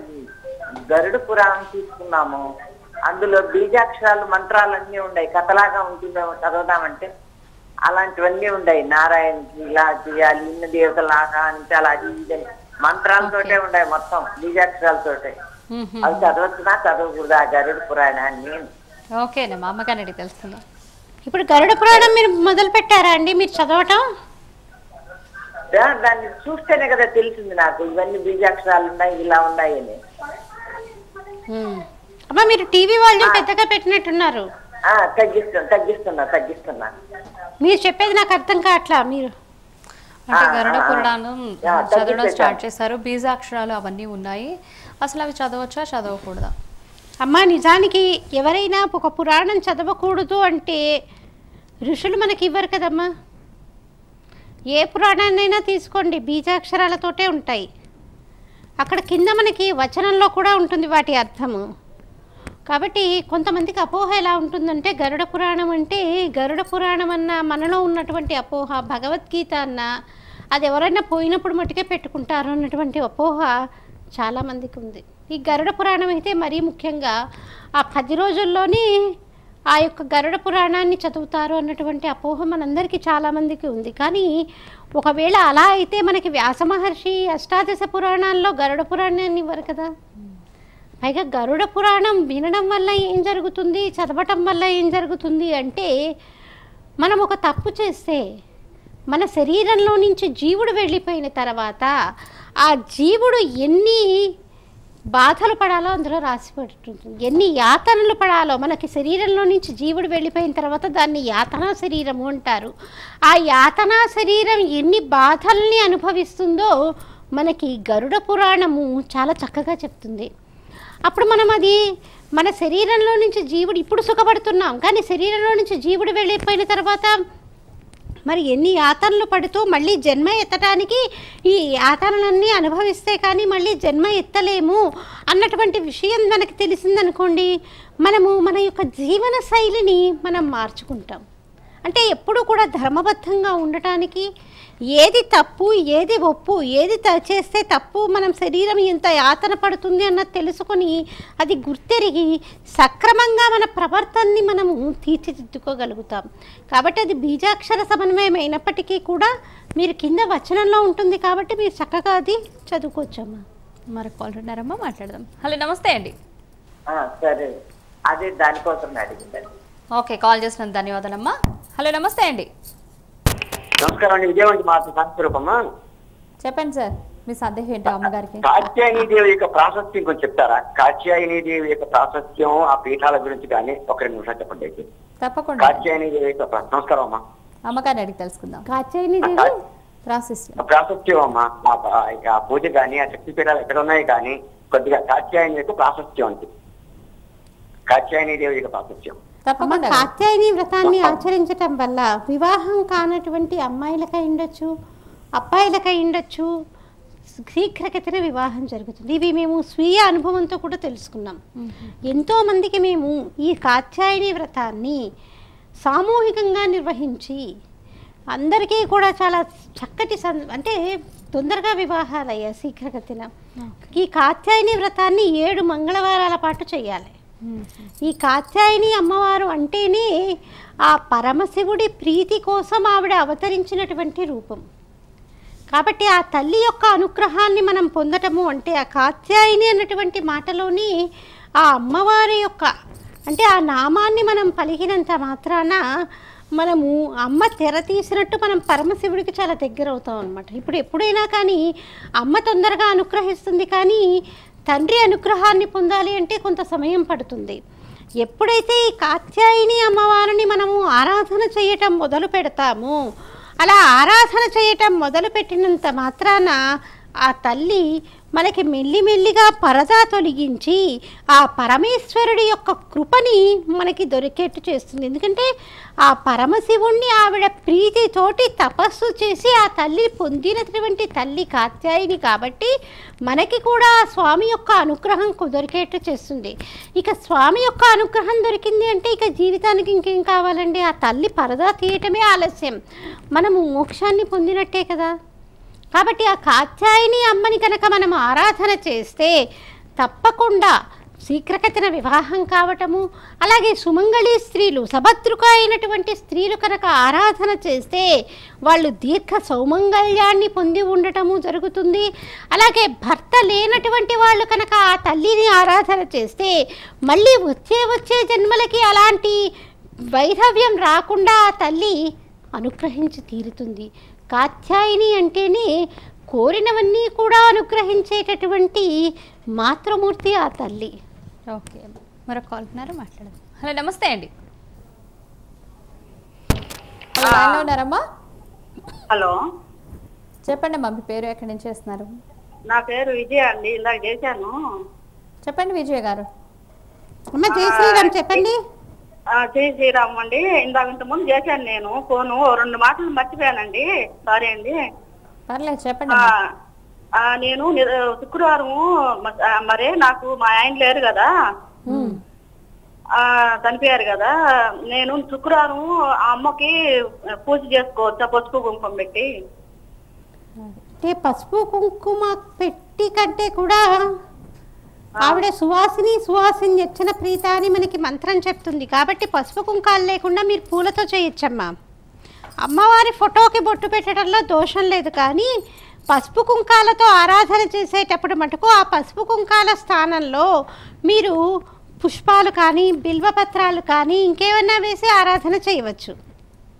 గరుడ పురాణం తీసుకున్నాము, అందులో బీజాక్షరాలు మంత్రాలన్నీ ఉన్నాయి, కథలాగా ఉంటుందేమో చదవదామంటే అలాంటివన్నీ ఉన్నాయి. నారాయణకి ఇలా చేయాలి, ఇన్న దేవతలాగా అంటే అలా ఇది మంత్రాలతోటే ఉన్నాయి, మొత్తం బీజాక్షరాలతోటే. అవి చదవచ్చునా చదవకూడదా గరుడ పురాణాన్ని? ఓకేనమ్మా, అమ్మగారిని అడిగి తెలుసుకుందాం. ఇప్పుడు గరుడ పురాణం మీరు మొదలు పెట్టారా అండి మీరు చదవటం? దాన్ని చూస్తేనే కదా తెలిసింది నాకు ఇవన్నీ బీజాక్షరాలు ఉన్నాయి ఇలా ఉన్నాయని. అమ్మా మీరు టీవీ వాల్యూమ్ పెద్దగా పెట్టినట్టున్నారు. తగ్గిస్తున్నా తగ్గిస్తున్నా తగ్గిస్తున్నా మీరు చెప్పేది నాకు అర్థం కావట్లా. మీరు అంటే గరుడ పురాణం చదవడం స్టార్ట్ చేశారు, బీజాక్షరాలు అవన్నీ ఉన్నాయి, అసలు అవి చదవచ్చా చదవకూడదా? అమ్మ నిజానికి ఎవరైనా ఒక పురాణం చదవకూడదు అంటే ఋషులు మనకి ఇవ్వరు కదమ్మా. ఏ పురాణాన్నైనా తీసుకోండి బీజాక్షరాలతోటే ఉంటాయి. అక్కడ కింద మనకి వచనంలో కూడా ఉంటుంది వాటి అర్థము. కాబట్టి కొంతమందికి అపోహ ఎలా ఉంటుందంటే గరుడ పురాణం అంటే గరుడ పురాణం అన్న మనలో ఉన్నటువంటి అపోహ, భగవద్గీత అన్న అది ఎవరైనా పోయినప్పుడు మట్టుకే పెట్టుకుంటారు అన్నటువంటి అపోహ చాలామందికి ఉంది. ఈ గరుడ పురాణం అయితే మరీ ముఖ్యంగా ఆ పది రోజుల్లోనే ఆ యొక్క గరుడ పురాణాన్ని చదువుతారు అన్నటువంటి అపోహ మనందరికీ చాలామందికి ఉంది. కానీ ఒకవేళ అలా అయితే మనకి వ్యాస మహర్షి అష్టాదశ పురాణాల్లో గరుడ పురాణాన్ని ఇవ్వరు కదా. పైగా గరుడ పురాణం వినడం వల్ల ఏం జరుగుతుంది, చదవటం వల్ల ఏం జరుగుతుంది అంటే మనం ఒక తప్పు చేస్తే మన శరీరంలో నుంచి జీవుడు వెళ్ళిపోయిన తర్వాత ఆ జీవుడు ఎన్ని బాధలు పడాలో అందులో రాసి పెట్టుంటుంది. ఎన్ని యాతనలు పడాలో, మనకి శరీరంలో నుంచి జీవుడు వెళ్ళిపోయిన తర్వాత దాన్ని యాతనా శరీరము అంటారు. ఆ యాతనా శరీరం ఎన్ని బాధల్ని అనుభవిస్తుందో మనకి గరుడ పురాణము చాలా చక్కగా చెప్తుంది. అప్పుడు మనం అది మన శరీరంలో నుంచి జీవుడు ఇప్పుడు సుఖపడుతున్నాం, కానీ శరీరంలో నుంచి జీవుడు వెళ్ళిపోయిన తర్వాత మరి ఎన్ని యాతనలు పడుతూ మళ్ళీ జన్మ ఎత్తడానికి ఈ యాతనలన్నీ అనుభవిస్తే కానీ మళ్ళీ జన్మ ఎత్తలేము అన్నటువంటి విషయం మనకి తెలిసిందనుకోండి, మనము మన యొక్క జీవన శైలిని మనం మార్చుకుంటాం. అంటే ఎప్పుడు కూడా ధర్మబద్ధంగా ఉండటానికి ఏది తప్పు ఏది ఒప్పు, ఏది త చేస్తే తప్పు, మనం శరీరం ఎంత యాతన పడుతుంది అన్నది తెలుసుకొని అది గుర్తెరిగి సక్రమంగా మన ప్రవర్తనని మనము తీర్చిదిద్దుకోగలుగుతాం. కాబట్టి అది బీజాక్షర సమన్వయం అయినప్పటికీ కూడా మీరు కింద వచనంలో ఉంటుంది కాబట్టి మీరు చక్కగా అది చదువుకోవచ్చమ్మా. మరొక కాల్ ఉన్నారమ్మా, మాట్లాడదాం. హలో, నమస్తే అండి. సరే, అదే దానికోసం అడిగిందండి. ఓకే, కాల్ చేసినందుకు ధన్యవాదాలమ్మా. హలో, నమస్తే అండి. నమస్కారం అండి, విజయవంతి మాత శాంతిస్వరూపమ్మా. చెప్పండి సార్, మీ సందేహం ఏంటో అమ్మగారికి. కాత్యాయని దేవి యొక్క ప్రాశస్త్యం కొంచెం చెప్తారా? కాత్యాయని దేవి యొక్క ప్రాశస్త్యం, ఆ పీఠాల గురించి కానీ ఒక రెండు నిమిషాలు చెప్పండి అయితే. తప్పకుండా. కాత్యాయని దేవి యొక్క ప్రా- నమస్కారం అమ్మా. అమ్మగారిని అడిగి తెలుసుకుందాం. కాత్యాయని దేవి ప్రాసెస్ ప్రాశస్త్యం అమ్మా, ఆ ప- ఆ పూజ కానీ ఆ శక్తి పీఠాలు ఎక్కడ ఉన్నాయి కానీ కొద్దిగా కాత్యాయని యొక్క ప్రాశస్త్యం అంతే. కాత్యాయని దేవి యొక్క ప్రాశస్త్యం. తప్పకుండా. కాత్యాయని వ్రతాన్ని ఆచరించటం వల్ల వివాహం కానటువంటి అమ్మాయిలకై ఉండొచ్చు, అబ్బాయిలకై ఉండొచ్చు, శీఘ్రగతిన వివాహం జరుగుతుంది. ఇవి మేము స్వీయ అనుభవంతో కూడా తెలుసుకున్నాం. ఎంతోమందికి మేము ఈ కాత్యాయని వ్రతాన్ని సామూహికంగా నిర్వహించి అందరికీ కూడా చాలా చక్కటి సం అంటే తొందరగా వివాహాలు అయ్యాయి శీఘ్రగతిన. ఈ కాత్యాయని వ్రతాన్ని ఏడు మంగళవారాల పాటు చేయాలి. ఈ కాత్యాయని అమ్మవారు అంటేనే ఆ పరమశివుడి ప్రీతి కోసం ఆవిడ అవతరించినటువంటి రూపం. కాబట్టి ఆ తల్లి యొక్క అనుగ్రహాన్ని మనం పొందటము అంటే ఆ కాత్యాయని అన్నటువంటి మాటలోని ఆ అమ్మవారి యొక్క అంటే ఆ నామాన్ని మనం పలికినంత మాత్రాన మనము అమ్మ తెర తీసినట్టు మనం పరమశివుడికి చాలా దగ్గర అవుతాం అనమాట. ఇప్పుడు ఎప్పుడైనా కానీ అమ్మ తొందరగా అనుగ్రహిస్తుంది, కానీ తండ్రి అనుగ్రహాన్ని పొందాలి అంటే కొంత సమయం పడుతుంది. ఎప్పుడైతే ఈ కాత్యాయని అమ్మవారిని మనము ఆరాధన చేయటం మొదలు పెడతామో, అలా ఆరాధన చేయటం మొదలు పెట్టినంత మాత్రాన ఆ తల్లి మనకి మెల్లిమెల్లిగా పరదా తొలగించి ఆ పరమేశ్వరుడి యొక్క కృపని మనకి దొరికేట్టు చేస్తుంది. ఎందుకంటే ఆ పరమశివుణ్ణి ఆవిడ ప్రీతితోటి తపస్సు చేసి ఆ తల్లి పొందినటువంటి తల్లి కాత్యాయని కాబట్టి మనకి కూడా ఆ స్వామి యొక్క అనుగ్రహం దొరికేట్టు చేస్తుంది. ఇక స్వామి యొక్క అనుగ్రహం దొరికింది అంటే ఇక జీవితానికి ఇంకేం కావాలండి? ఆ తల్లి పరదా తీయటమే ఆలస్యం, మనము మోక్షాన్ని పొందినట్టే కదా. కాబట్టి ఆ కాత్యాయని అమ్మని కనుక మనం ఆరాధన చేస్తే తప్పకుండా శీఘ్రగతిన వివాహం కావటము, అలాగే సుమంగళి స్త్రీలు సభద్రుక అయినటువంటి స్త్రీలు కనుక ఆరాధన చేస్తే వాళ్ళు దీర్ఘ సౌమంగళ్యాన్ని పొంది ఉండటము జరుగుతుంది. అలాగే భర్త లేనటువంటి వాళ్ళు కనుక ఆ తల్లిని ఆరాధన చేస్తే మళ్ళీ వచ్చే వచ్చే జన్మలకి అలాంటి వైధవ్యం రాకుండా ఆ తల్లి అనుగ్రహించి తీరుతుంది. కాత్యాయని అంటేనే కోరినవన్నీ కూడా అనుగ్రహించేటటువంటి మాతృమూర్తి ఆ తల్లి. ఓకే, మరొక కాల్ ఉన్నారు, మాట్లాడదాం. హలో, నమస్తే అండి. హలో, లైన్లో ఉన్నారమ్మా? హలో, చెప్పండి అమ్మా, మీ పేరు ఎక్కడి నుంచి చేస్తున్నారు? నా పేరు విజయ అండి. ఇందాక చేశాను. చెప్పండి విజయ గారు. అమ్మ జై శ్రీరామ్ చెప్పండి. జై శ్రీరామ్ అండి. ఇందాక ఇంత ముందు చేశాను నేను ఫోను, రెండు మాటలు మర్చిపోయానండి, సారీ అండి. పర్లేదు చెప్పండి. ఆ, ఆ, నేను ని- శుక్రవారం మ- ఆ, మరే నాకు మా ఆయన లేరు కదా, ఆ చనిపోయారు కదా, నేను శుక్రవారం ఆ అమ్మకి పూజ చేసుకోవచ్చా పసుపు కుంకుమ పెట్టి? అంటే పసుపు కుంకుమ పెట్టి కంటే కూడా ఆవిడ సువాసిని సువాసిని యచ్చన ప్రీత అని మనకి మంత్రం చెప్తుంది. కాబట్టి పసుపు కుంకాలు లేకుండా మీరు పూలతో చేయొచ్చమ్మా. అమ్మవారి ఫోటోకి బొట్టు పెట్టడంలో దోషం లేదు, కానీ పసుపు కుంకాలతో ఆరాధన చేసేటప్పుడు మటుకు ఆ పసుపు కుంకాల స్థానంలో మీరు పుష్పాలు కానీ బిల్వపత్రాలు కానీ ఇంకేమన్నా వేసి ఆరాధన చేయవచ్చు.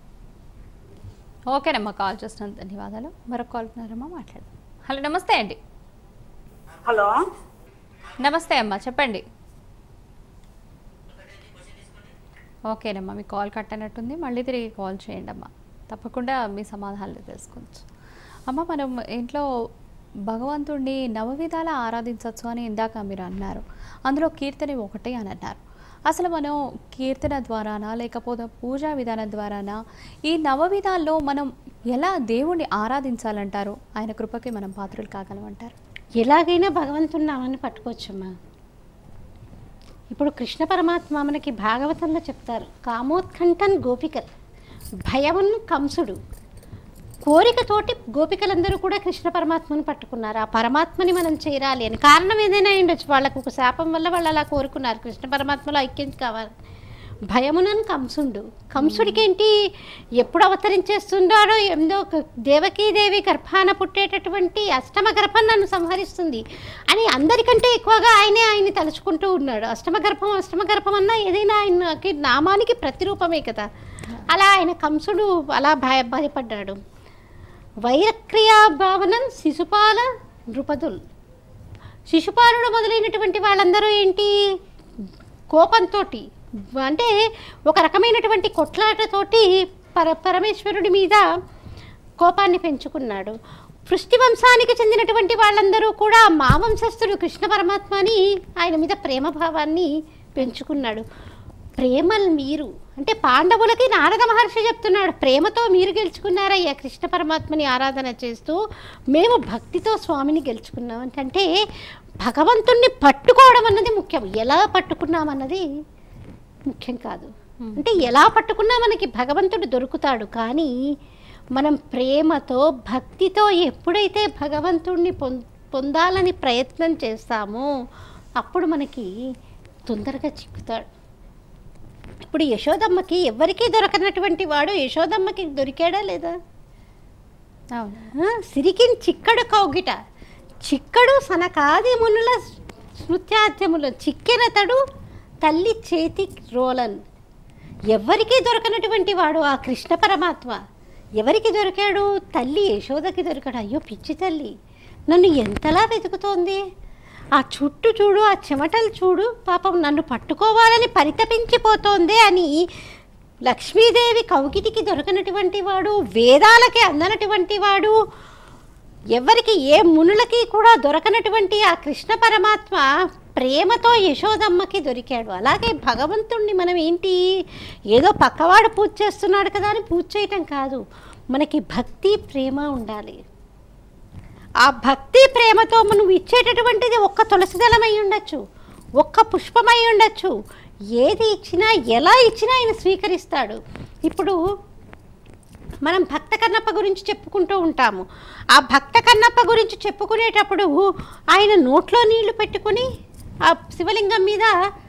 ఓకేనమ్మా, కాల్ చేస్తున్నందుకు ధన్యవాదాలు. మరొక కాల్ ఉన్నారమ్మా, మాట్లాడదాం. హలో, నమస్తే అండి. హలో నమస్తే అమ్మా, చెప్పండి. ఓకేనమ్మా, మీ కాల్ కట్ అయినట్టుంది, మళ్ళీ తిరిగి కాల్ చేయండి అమ్మా, తప్పకుండా మీ సమాధానాలు తెలుసుకోవచ్చు. అమ్మ, మనం ఇంట్లో భగవంతుడిని నవవిధాలా ఆరాధించవచ్చు అని ఇందాక మీరు అన్నారు. అందులో కీర్తన ఒకటే అని అన్నారు. అసలు మనం కీర్తన ద్వారానా లేకపోతే పూజా విధానం ద్వారానా ఈ నవవిధాల్లో మనం ఎలా దేవుణ్ణి ఆరాధించాలంటారు? ఆయన కృపకి మనం పాత్రలు కాగలమంటారు? ఎలాగైనా భగవంతుని నామాన్ని పట్టుకోవచ్చమ్మా. ఇప్పుడు కృష్ణ పరమాత్మ మనకి భాగవతంలో చెప్తారు, కామోత్కంఠన్ గోపికలు, భయమున్ కంసుడు. కోరికతోటి గోపికలందరూ కూడా కృష్ణ పరమాత్మను పట్టుకున్నారు. ఆ పరమాత్మని మనం చేరాలి అని. కారణం ఏదైనా ఉండొచ్చు, వాళ్ళకు ఒక శాపం వల్ల వాళ్ళు అలా కోరుకున్నారు, కృష్ణ పరమాత్మలో ఐక్యం కావాలి. భయమునన్ కంసుడు, కంసుడికి ఏంటి, ఎప్పుడు అవతరించేస్తున్నాడో ఎందో దేవకీదేవి గర్భాన పుట్టేటటువంటి అష్టమ గర్భం నన్ను సంహరిస్తుంది అని అందరికంటే ఎక్కువగా ఆయనే ఆయన్ని తలుచుకుంటూ ఉన్నాడు. అష్టమ గర్భం అష్టమ గర్భం అన్నా ఏదైనా ఆయనకి నామానికి ప్రతిరూపమే కదా. అలా ఆయన కంసుడు అలా భయ భయపడ్డాడు. వైరక్రియా భావనం శిశుపాల నృపదుల్, శిశుపాలుడు మొదలైనటువంటి వాళ్ళందరూ ఏంటి, కోపంతో అంటే ఒక రకమైనటువంటి కొట్లాటతోటి పర పరమేశ్వరుడి మీద కోపాన్ని పెంచుకున్నాడు. పృష్టి వంశానికి చెందినటువంటి వాళ్ళందరూ కూడా మా వంశస్థుడు కృష్ణ పరమాత్మని ఆయన మీద ప్రేమభావాన్ని పెంచుకున్నాడు. ప్రేమలు మీరు అంటే పాండవులకి నారద మహర్షి చెప్తున్నాడు, ప్రేమతో మీరు గెలుచుకున్నారయ్యా కృష్ణ పరమాత్మని ఆరాధన చేస్తూ, మేము భక్తితో స్వామిని గెలుచుకున్నాం. అంటే భగవంతుణ్ణి పట్టుకోవడం అన్నది ముఖ్యం, ఎలా పట్టుకున్నామన్నది ముఖ్యం కాదు. అంటే ఎలా పట్టుకున్నా మనకి భగవంతుడు దొరుకుతాడు. కానీ మనం ప్రేమతో భక్తితో ఎప్పుడైతే భగవంతుణ్ణి పొందాలని ప్రయత్నం చేస్తామో అప్పుడు మనకి తొందరగా చిక్కుతాడు. ఇప్పుడు యశోదమ్మకి ఎవరికీ దొరకనటువంటి వాడు యశోదమ్మకి దొరికాడా లేదా? సిరికి చిక్కడు కౌగిట, చిక్కడు సనకాది మునుల స్మృత్యాద్యములు, చిక్కెనతడు తల్లి చేతి రోలన్. ఎవరికీ దొరకనటువంటి వాడు ఆ కృష్ణ పరమాత్మ ఎవరికి దొరికాడు? తల్లి యశోదకి దొరికాడు. అయ్యో పిచ్చి తల్లి నన్ను ఎంతలా వెతుకుతోంది, ఆ చుట్టూ చూడు, ఆ చెమటలు చూడు, పాపం నన్ను పట్టుకోవాలని పరితపించిపోతోంది అని లక్ష్మీదేవి కౌగిటికి దొరకనటువంటి వాడు, వేదాలకి అందనటువంటి వాడు, ఎవరికి ఏ మునులకి కూడా దొరకనటువంటి ఆ కృష్ణ పరమాత్మ ప్రేమతో యశోదమ్మకి దొరికాడు. అలాగే భగవంతుణ్ణి మనం ఏంటి ఏదో పక్కవాడు పూజ చేస్తున్నాడు కదా అని పూజ చేయటం కాదు, మనకి భక్తి ప్రేమ ఉండాలి. ఆ భక్తి ప్రేమతో మనం ఇచ్చేటటువంటిది ఒక్క తులసిదళమై ఉండొచ్చు, ఒక్క పుష్పమై ఉండొచ్చు, ఏది ఇచ్చినా ఎలా ఇచ్చినా ఆయన స్వీకరిస్తాడు. ఇప్పుడు మనం భక్త కన్నప్ప గురించి చెప్పుకుంటూ ఉంటాము. ఆ భక్త కన్నప్ప గురించి చెప్పుకునేటప్పుడు ఆయన నోట్లో నీళ్లు పెట్టుకుని ఆ శివలింగం మీద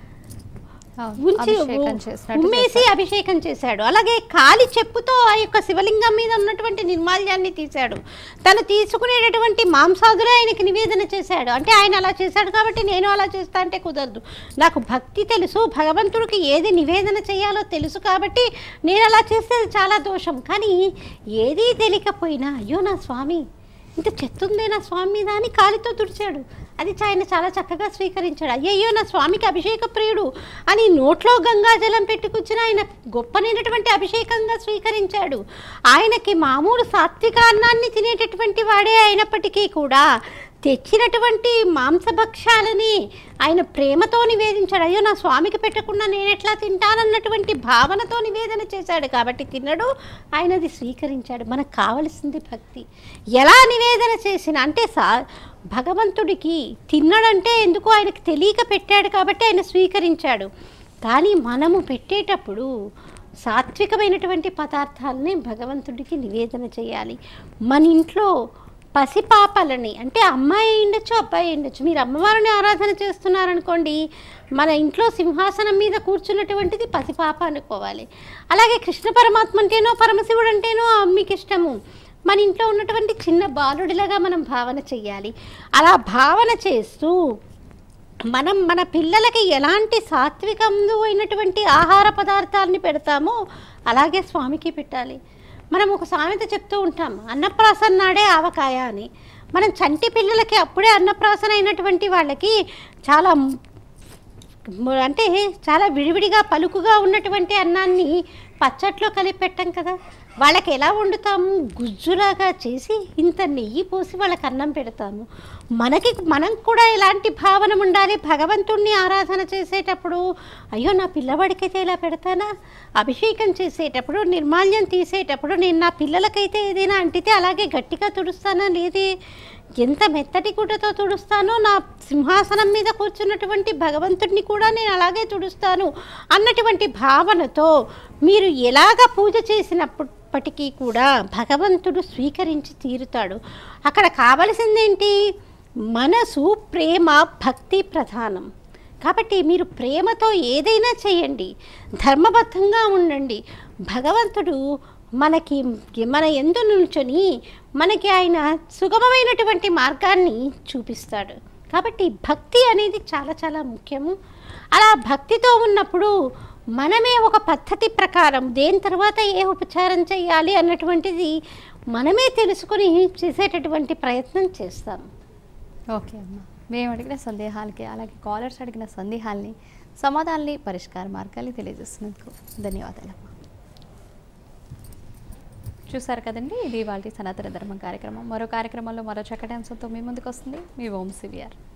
ఉంచి ఉమ్మేసి అభిషేకం చేశాడు. అలాగే కాలి చెప్పుతో ఆ యొక్క శివలింగం మీద ఉన్నటువంటి నిర్మాల్యాన్ని తీశాడు. తను తీసుకునేటటువంటి మాంసాదులే ఆయనకి నివేదన చేశాడు. అంటే ఆయన అలా చేశాడు కాబట్టి నేను అలా చేస్తా అంటే కుదరదు. నాకు భక్తి తెలుసు, భగవంతుడికి ఏది నివేదన చేయాలో తెలుసు కాబట్టి నేను అలా చేస్తే చాలా దోషం. కానీ ఏదీ తెలియకపోయినా అయ్యో నా స్వామి ఇంత చెత్తుందే నా స్వామి మీద అని కాలితో తుడిచాడు. అది ఆయన చాలా చక్కగా స్వీకరించాడు. అయ్యయ్యో నా స్వామికి అభిషేక ప్రియుడు అని నోట్లో గంగాజలం పెట్టుకొచ్చిన ఆయన గొప్పనైనటువంటి అభిషేకంగా స్వీకరించాడు. ఆయనకి మామూలు సాత్విక అన్నాన్ని తినేటటువంటి వాడే అయినప్పటికీ కూడా తెచ్చినటువంటి మాంసభక్షాలని ఆయన ప్రేమతో నివేదించాడు. అయ్యో నా స్వామికి పెట్టకుండా నేను ఎట్లా తింటానన్నటువంటి భావనతో నివేదన చేశాడు కాబట్టి తిన్నాడు, ఆయనది స్వీకరించాడు. మనకు కావలసింది భక్తి. ఎలా నివేదన చేసిన అంటే సా భగవంతుడికి తిన్నాడంటే ఎందుకు ఆయనకు తెలియక పెట్టాడు కాబట్టి ఆయన స్వీకరించాడు. కానీ మనము పెట్టేటప్పుడు సాత్వికమైనటువంటి పదార్థాలని భగవంతుడికి నివేదన చేయాలి. మన ఇంట్లో పసిపాపలని అంటే అమ్మాయి ఉండొచ్చు అబ్బాయి ఉండొచ్చు, మీరు అమ్మవారిని ఆరాధన చేస్తున్నారనుకోండి, మన ఇంట్లో సింహాసనం మీద కూర్చున్నటువంటిది పసిపాప అనుకోవాలి. అలాగే కృష్ణ పరమాత్మ అంటేనో పరమశివుడు అంటేనో మీకు ఇష్టము, మన ఇంట్లో ఉన్నటువంటి చిన్న బాలుడిలాగా మనం భావన చెయ్యాలి. అలా భావన చేస్తూ మనం మన పిల్లలకి ఎలాంటి సాత్వికంలో అయినటువంటి ఆహార పదార్థాలని పెడతామో అలాగే స్వామికి పెట్టాలి. మనం ఒక సామెత చెప్తూ ఉంటాం, అన్నప్రాసన్నాడే ఆవకాయ అని. మనం చంటి పిల్లలకి అప్పుడే అన్నప్రాసన అయినటువంటి వాళ్ళకి చాలా మ- అంటే చాలా విడివిడిగా పలుకుగా ఉన్నటువంటి అన్నాన్ని పచ్చట్లో కలిపి పెట్టాం కదా, వాళ్ళకి ఎలా వండుతాము, గుజ్జులాగా చేసి ఇంత నెయ్యి పోసి వాళ్ళకి అన్నం పెడతాము. మనకి మనం కూడా ఎలాంటి భావన ఉండాలి, భగవంతుణ్ణి ఆరాధన చేసేటప్పుడు అయ్యో నా పిల్లవాడికైతే ఇలా పెడతానా, అభిషేకం చేసేటప్పుడు నిర్మాల్యం తీసేటప్పుడు నేను నా పిల్లలకైతే ఏదైనా అంటితే అలాగే గట్టిగా తుడుస్తానా లేదే, ఎంత మెత్తటి గుడ్డతో తుడుస్తానో నా సింహాసనం మీద కూర్చున్నటువంటి భగవంతుడిని కూడా నేను అలాగే తుడుస్తాను అన్నటువంటి భావనతో మీరు ఎలాగ పూజ చేసినప్పటికీ కూడా భగవంతుడు స్వీకరించి తీరుతాడు. అక్కడ కావలసిందేంటి, మనసు, ప్రేమ, భక్తి ప్రధానం. కాబట్టి మీరు ప్రేమతో ఏదైనా చేయండి, ధర్మబద్ధంగా ఉండండి. భగవంతుడు మనకి మన యందు నుంచొని మనకి ఆయన సుగమమైనటువంటి మార్గాన్ని చూపిస్తాడు. కాబట్టి భక్తి అనేది చాలా చాలా ముఖ్యము. అలా భక్తితో ఉన్నప్పుడు మనమే ఒక పద్ధతి ప్రకారం దేని తర్వాత ఏ ఉపచారం చేయాలి అన్నటువంటిది మనమే తెలుసుకొని చేసేటటువంటి ప్రయత్నం చేస్తాం. ఓకే అమ్మ, మేము అడిగిన సందేహాలకి అలాగే కాలర్స్ అడిగిన సందేహాల్ని సమాధానాల్ని పరిష్కార మార్గాల్ని తెలియజేస్తున్నందుకు ధన్యవాదాలమ్మ. చూసారు కదండి, ఇది వాళ్ళ సనాతన ధర్మం కార్యక్రమం. మరో కార్యక్రమంలో మరో చక్కటి అంశంతో మీ ముందుకు వస్తుంది మీ ఓం సివిఆర్.